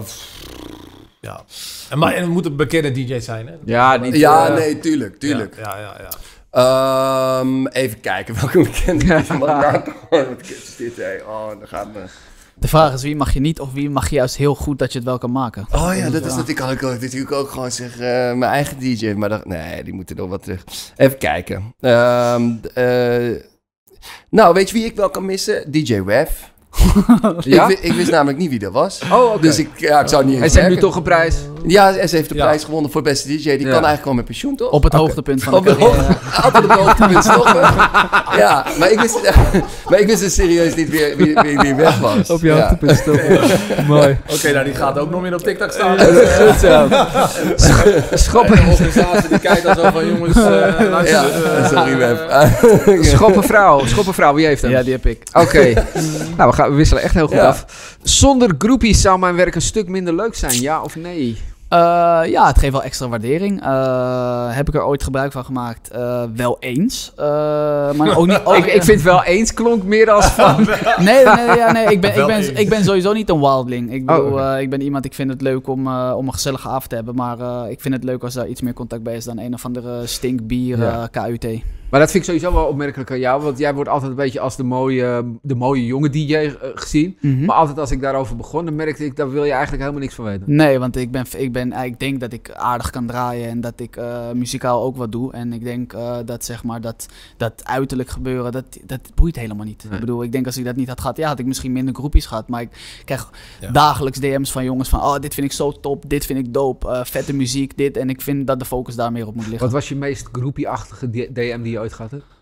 ja. En, maar, en het moet een bekende D J zijn, hè? Ja, niet... ja, uh, nee, tuurlijk, tuurlijk. Ja, ja, ja. ja. Um, even kijken welke bekende is. Wat kut is dit, hé. Oh, dan gaat me... De vraag is wie mag je niet of wie mag je juist heel goed dat je het wel kan maken. Oh ja, dat is dat. Ik kan ook natuurlijk ook gewoon zeggen, uh, mijn eigen D J. Maar dat, nee, die moeten nog wat terug. Even kijken. Um, uh, nou, weet je wie ik wel kan missen? D J Wef. Ja? Ik, wi- ik wist namelijk niet wie dat was. Oh, oké. Dus ik, ja, ik zou het niet Hij eens zegt nu merken. toch een prijs. Ja, ze heeft de Ja. prijs gewonnen voor beste D J. Die kan eigenlijk gewoon met pensioen, toch? Op het hoogtepunt van de Op het carrière. hoogte- altijd op het hoogtepunt stoppen. Ja, maar ik wist, maar ik wist dus serieus niet wie, wie, wie, wie weg was. Op je Ja. hoogtepunt stoppen. Mooi. Oké, nou die gaat ook nog meer op TikTok staan. Goed zo. Schoppen, De organisatie die kijkt dan zo van jongens, uh, luister. Ja, uh, sorry Wef. schoppenvrouw. Schoppenvrouw, wie heeft hem? Ja, die heb ik. Oké. Nou, we, gaan, we wisselen echt heel goed Ja. af. Zonder groepies zou mijn werk een stuk minder leuk zijn, ja of nee? Uh, ja, het geeft wel extra waardering. Uh, heb ik er ooit gebruik van gemaakt? Uh, wel eens. Uh, maar ook niet... Ook, Ik, ik vind wel eens klonk meer als van... Nee, nee, ja, nee ik, ben, ik, Wel ben, eens. ik ben sowieso niet een wildling. Ik bedoel, Oh, oké. uh, ik ben iemand, ik vind het leuk om, uh, om een gezellige avond te hebben. Maar uh, ik vind het leuk als daar iets meer contact bij is dan een of andere stinkbier Ja. uh, K U T. Maar dat vind ik sowieso wel opmerkelijk aan jou. Want jij wordt altijd een beetje als de mooie, de mooie jonge D J uh, gezien. Mhm. Maar altijd als ik daarover begon, dan merkte ik... daar wil je eigenlijk helemaal niks van weten. Nee, want ik, ben, ik, ben, ik denk dat ik aardig kan draaien en dat ik uh, muzikaal ook wat doe. En ik denk uh, dat zeg maar dat, dat uiterlijk gebeuren, dat, dat boeit helemaal niet. Nee. Ik bedoel, ik denk als ik dat niet had gehad, ja, had ik misschien minder groepjes gehad. Maar ik krijg Ja. dagelijks D M's van jongens van, oh, dit vind ik zo top, dit vind ik dope, uh, vette muziek, dit. En ik vind dat de focus daar meer op moet liggen. Wat was je meest groepie-achtige D M die je ooit gehad hebt?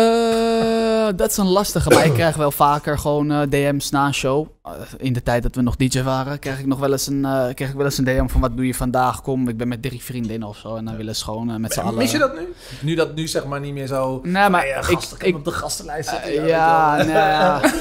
Uh, dat is een lastige, maar ik krijg wel vaker gewoon uh, D M's na een show. Uh, in de tijd dat we nog D J waren, kreeg ik nog wel eens een, uh, kreeg ik wel eens een D M van wat doe je vandaag? Kom, ik ben met drie vriendinnen of zo. En dan willen ze gewoon uh, met z'n allen... Mis je dat nu? Nu dat nu zeg maar niet meer zo... Nee, maar Ah, ja, ik, gasten, ik, ik, op de gastenlijst zitten. uh, ja, weet je nee, wel.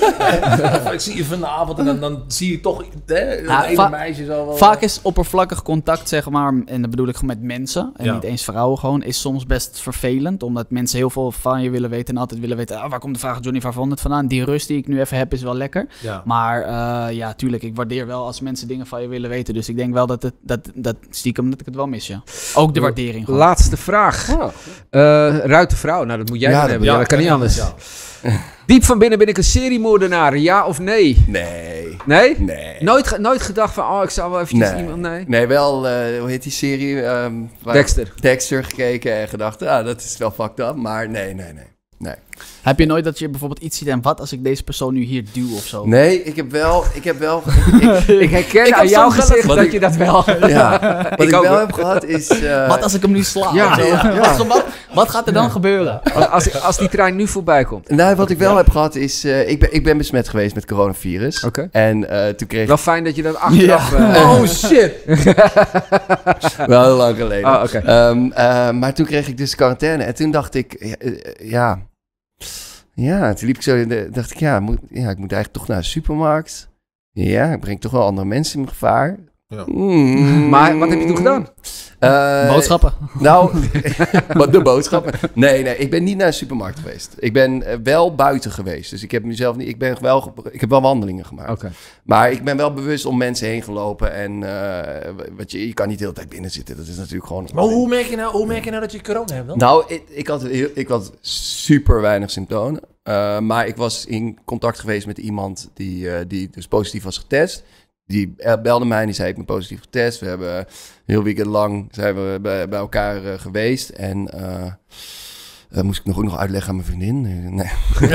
ja. Of ik zie je vanavond en dan, dan zie je toch hè, een Ja, ene va- meisje zo wel... Vaak is oppervlakkig contact, zeg maar, en dat bedoel ik gewoon met mensen, en Ja. niet eens vrouwen gewoon, is soms best vervelend, omdat mensen heel veel van je willen weten en altijd willen weten, ah, waar komt de vraag Johnny vijfhonderd vandaan? Die rust die ik nu even heb is wel lekker. Ja. Maar uh, ja, tuurlijk, ik waardeer wel als mensen dingen van je willen weten, dus ik denk wel dat het, dat, dat stiekem dat ik het wel mis, ja. Ook de waardering gewoon. Laatste vraag. Oh. Uh, Ruitenvrouw, nou dat moet jij Ja, dan dat- hebben. Ja, dat kan niet anders. Ja. Diep van binnen ben ik een seriemoordenaar, ja of nee? Nee. Nee? Nee. Nooit, ge- nooit gedacht van, oh ik zou wel eventjes Nee. iemand... Nee? Nee, wel, uh, hoe heet die serie? Um, waar- Dexter. Dexter gekeken en gedacht, ah, dat is wel fucked up. Maar nee, nee, nee. Nee. Heb je nooit dat je bijvoorbeeld iets ziet en wat als ik deze persoon nu hier duw of zo? Nee, ik heb wel... Ik heb wel... Ik, ik, Ik herken Ik aan heb jouw zo'n gezicht wat dat ik- je dat wel... ja, wat Ik ik, ook, wel hoor. heb gehad is... uh, Wat als ik hem nu sla? Ja, of zo? ja, ja. Wat, wat, wat gaat er dan gebeuren? Als, als die trein nu voorbij komt. Nou, wat ik wel heb gehad is... Uh, ik, ben, ik ben besmet geweest met coronavirus. Oké. En uh, toen kreeg ik... Wel fijn dat je dat achteraf... Ja. eh, Oh shit! Wel heel lang geleden. Oh, oké. Ehm, uh, maar toen kreeg ik dus quarantaine. En toen dacht ik... Ja... uh, ja, ja, toen liep ik zo... In de, dacht ik, ja, moet, ja, ik moet eigenlijk toch naar de supermarkt. Ja, ik breng toch wel andere mensen in gevaar. Ja. Mm. Maar wat heb je toen gedaan? Uh, Boodschappen. Nou, wat de boodschappen. Nee, nee, ik ben niet naar de supermarkt geweest. Ik ben uh, wel buiten geweest. Dus ik heb mezelf niet. Ik ben wel, ge- ik heb wel wandelingen gemaakt. Oké. Maar ik ben wel bewust om mensen heen gelopen en uh, wat je, je kan niet de hele tijd binnen zitten. Dat is natuurlijk gewoon. Maar hoe merk je nou, hoe merk je nou dat je corona hebt dan? Nou, ik, ik, had, heel- ik had super weinig symptomen. Uh, maar ik was in contact geweest met iemand die, uh, die dus positief was getest. Die belde mij en die zei, ik ben positief getest. We hebben een heel weekend lang zijn we bij, bij elkaar uh, geweest. En uh, uh, moest ik nog ook nog uitleggen aan mijn vriendin? Nee.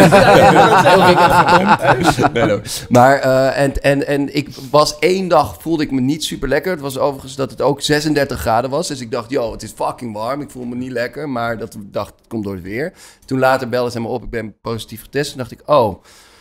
nee, no. Maar uh, en, en, en ik was één dag, voelde ik me niet super lekker. Het was overigens dat het ook zesendertig graden was. Dus ik dacht, yo, het is fucking warm. Ik voel me niet lekker. Maar dat ik dacht, het komt door het weer. Toen later belde ze me op, ik ben positief getest. Toen dacht ik, oh...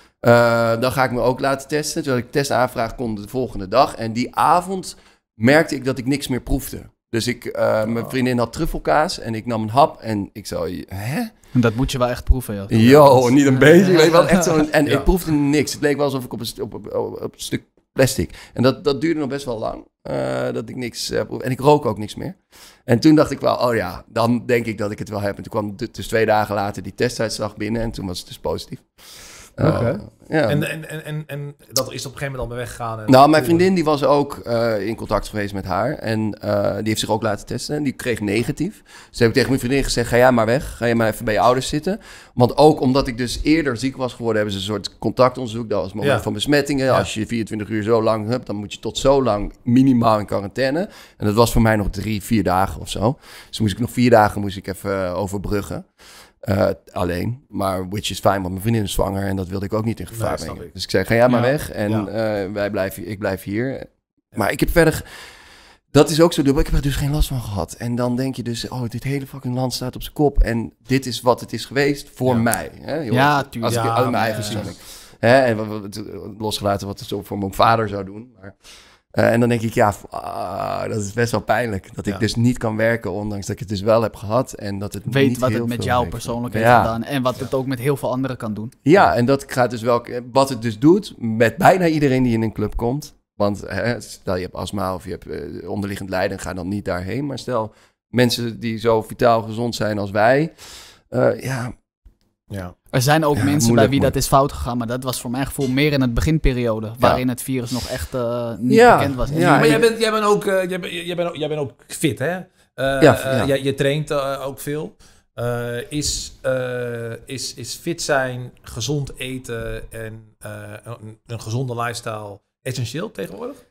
Uh, dan ga ik me ook laten testen. Toen had ik testaanvraag kon de volgende dag. En die avond merkte ik dat ik niks meer proefde. Dus ik, uh, mijn vriendin had truffelkaas en ik nam een hap en ik zo, hè? Dat moet je wel echt proeven, joh. Yo, niet een beetje. Weet je wel, echt zo. En Ja. ik proefde niks. Het leek wel alsof ik op een, st- op, op, op, op een stuk plastic. En dat, dat duurde nog best wel lang. Uh, dat ik niks uh, proefde. En ik rook ook niks meer. En toen dacht ik wel, oh ja, dan denk ik dat ik het wel heb. En toen kwam dus twee dagen later die testuitslag binnen en toen was het dus positief. Uh, Oké. ja. En, en, en, en, en dat is op een gegeven moment al weer weggegaan. En Nou, mijn vriendin die was ook uh, in contact geweest met haar. En uh, die heeft zich ook laten testen. En die kreeg negatief. Dus heb ik tegen mijn vriendin gezegd, ga jij maar weg. Ga je maar even bij je ouders zitten. Want ook omdat ik dus eerder ziek was geworden, hebben ze een soort contactonderzoek. Dat was het moment Ja. van besmettingen. Ja. Als je vierentwintig uur zo lang hebt, dan moet je tot zo lang minimaal in quarantaine. En dat was voor mij nog drie, vier dagen of zo. Dus moest ik nog vier dagen moest ik even uh, overbruggen. Uh, alleen, maar which is fijn, want mijn vriendin is zwanger en dat wilde ik ook niet in gevaar Nee, snap brengen. ik. Dus ik zei, ga jij maar Ja. weg en Ja. uh, wij blijven, ik blijf hier. Maar ik heb verder, dat is ook zo dubbel, ik heb er dus geen last van gehad. En dan denk je dus, oh, dit hele fucking land staat op zijn kop en dit is wat het is geweest voor Ja. mij. Hè, joh. Ja, Als tuurlijk. ik Ja, uit mijn ja, eigen precies. stelling. Hè, en wat- wat- losgelaten wat het zo voor mijn vader zou doen. Maar, uh, en dan denk ik, ja, f- ah, dat is best wel pijnlijk. Dat ik Ja. dus niet kan werken, ondanks dat ik het dus wel heb gehad. En dat het Weet niet wat heel het met veel jou heeft. persoonlijk heeft Ja. gedaan. En wat het ook met heel veel anderen kan doen. Ja, en dat gaat dus wel, wat het dus doet met bijna iedereen die in een club komt. Want hè, stel je hebt astma of je hebt uh, onderliggend lijden, ga dan niet daarheen. Maar stel mensen die zo vitaal gezond zijn als wij, uh, ja, Ja. Er zijn ook Ja, mensen bij moeilijk, wie dat moeilijk. is fout gegaan. Maar dat was voor mijn gevoel meer in het beginperiode. Waarin het virus nog echt uh, niet Ja, bekend was. En ja. nu- Maar jij bent, jij bent ook, uh, jij bent, jij bent, ook- jij bent ook fit, hè? Uh, Ja, uh, ja. jij- je traint uh, ook veel. Uh, is, uh, is, is fit zijn, gezond eten en uh, een, een gezonde lifestyle essentieel tegenwoordig?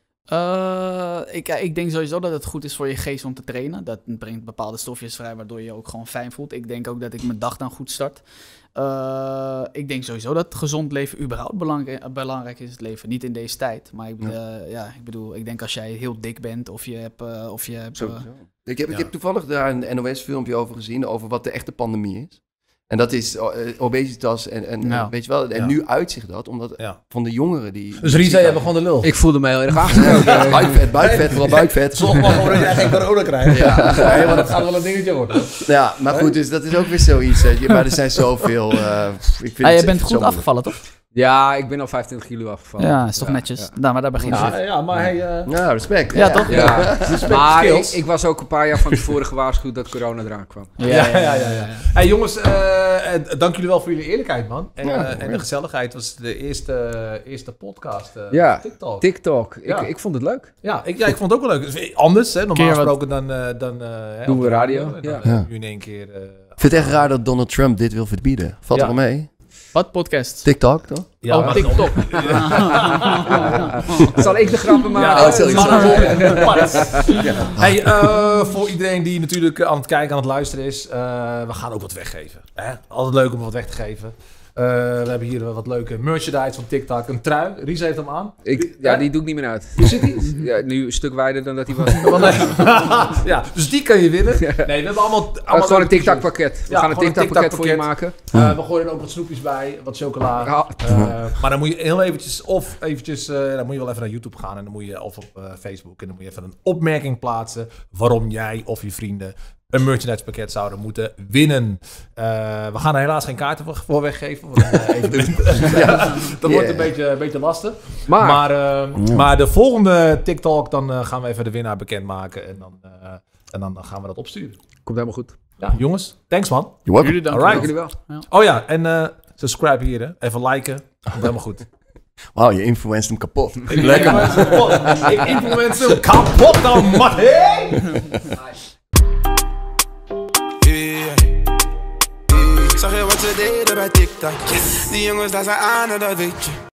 Uh, ik, ja, ik denk sowieso dat het goed is voor je geest om te trainen. Dat brengt bepaalde stofjes vrij, waardoor je je ook gewoon fijn voelt. Ik denk ook dat ik mijn dag dan goed start. Uh, ik denk sowieso dat gezond leven überhaupt belangrijk, belangrijk is in het leven. Niet in deze tijd, maar ik, uh, ja, ik bedoel, ik denk als jij heel dik bent of je hebt... Uh, of je hebt uh, sowieso. Ik heb, ik Ja. heb toevallig daar een N O S-filmpje over gezien, over wat de echte pandemie is. En dat is uh, obesitas en, en Ja. weet je wel, en Ja. nu uitzicht dat, omdat Ja. van de jongeren die... Dus Risa, jij bent gewoon de lul. Ik voelde me heel erg aangesproken. buikvet, buikvet, vooral buikvet. Zorg maar gewoon dat jij geen corona krijgt. Ja. Nee, maar dat gaat wel een dingetje worden. Ja, maar goed, dus dat is ook weer zoiets. Hè. Je- Maar er zijn zoveel... Uh, ik vind ah, het je bent zo goed moeilijk. afgevallen, toch? Ja, ik ben al vijfentwintig kilo afgevallen. Ja, is toch Ja, netjes. ja. Nou, maar daar begint Ja, het. ja, maar hij... Uh... Ja, respect. Ja, toch? Ja, Respect maar ik, skills. ik was ook een paar jaar van tevoren gewaarschuwd dat corona eraan kwam. Ja, ja, ja, ja, ja. Hey jongens, uh, uh, dank jullie wel voor jullie eerlijkheid, man. En, Ja, uh, en de gezelligheid was de eerste, eerste podcast. Uh, Ja, TikTok. TikTok, Ja. ik, ik vond het leuk. Ja, ik, ja, ik vond het ook wel leuk. Het is anders, hè. Normaal Keer wat- gesproken dan... Uh, dan uh, hè, Doen op we de radio, En dan, ja. uh, Ja. nu in één keer... Uh, Ik vind het echt raar dat Donald Trump dit wil verbieden. Valt Ja. er wel mee? Wat podcast? TikTok, toch? Ja, oh, maar- TikTok. Ja, ja. Zal ik de grappen maken? Ja, oh, sorry, sorry. Hey, uh, voor iedereen die natuurlijk aan het kijken, aan het luisteren is, uh, we gaan ook wat weggeven. Hè? Altijd leuk om wat weg te geven. Uh, we hebben hier wat leuke merchandise van TikTok. Een trui. Ries heeft hem aan. Ik, ja, die doe ik niet meer uit. Hoe zit die? Ja, nu een stuk wijder dan dat hij was. Oh, nee. Ja, dus die kan je winnen. Nee, we hebben allemaal... Oh, allemaal gewoon een leuke TikTok pakket. We Ja, gaan een gewoon een TikTok pakket voor je TikTok-pakket. maken. Uh, we gooien er ook wat snoepjes bij, wat chocola. Ja. Uh, maar dan moet je heel eventjes, of eventjes, uh, dan moet je wel even naar YouTube gaan en dan moet je, of op uh, Facebook, en dan moet je even een opmerking plaatsen waarom jij of je vrienden een merchandise pakket zouden moeten winnen. Uh, we gaan er helaas geen kaarten voor, voor weggeven. Want, uh, even, ja, dat wordt een beetje, een beetje lastig. Maar, Maar, uh, Ja. maar de volgende TikTok, dan uh, gaan we even de winnaar bekendmaken en dan, uh, en dan gaan we dat opsturen. komt helemaal goed. Ja, jongens, thanks man. You're welcome. Jullie dank. Alright. Jullie wel. Oh ja, en uh, subscribe hier, hè. Even liken. Komt helemaal goed. Wauw, je influenced hem kapot. Lekker. Ik influence hem kapot dan, Mattie! Yeah. Zag je wat ze deden bij TikTok? Die jongens daar zijn aan en dat weet je.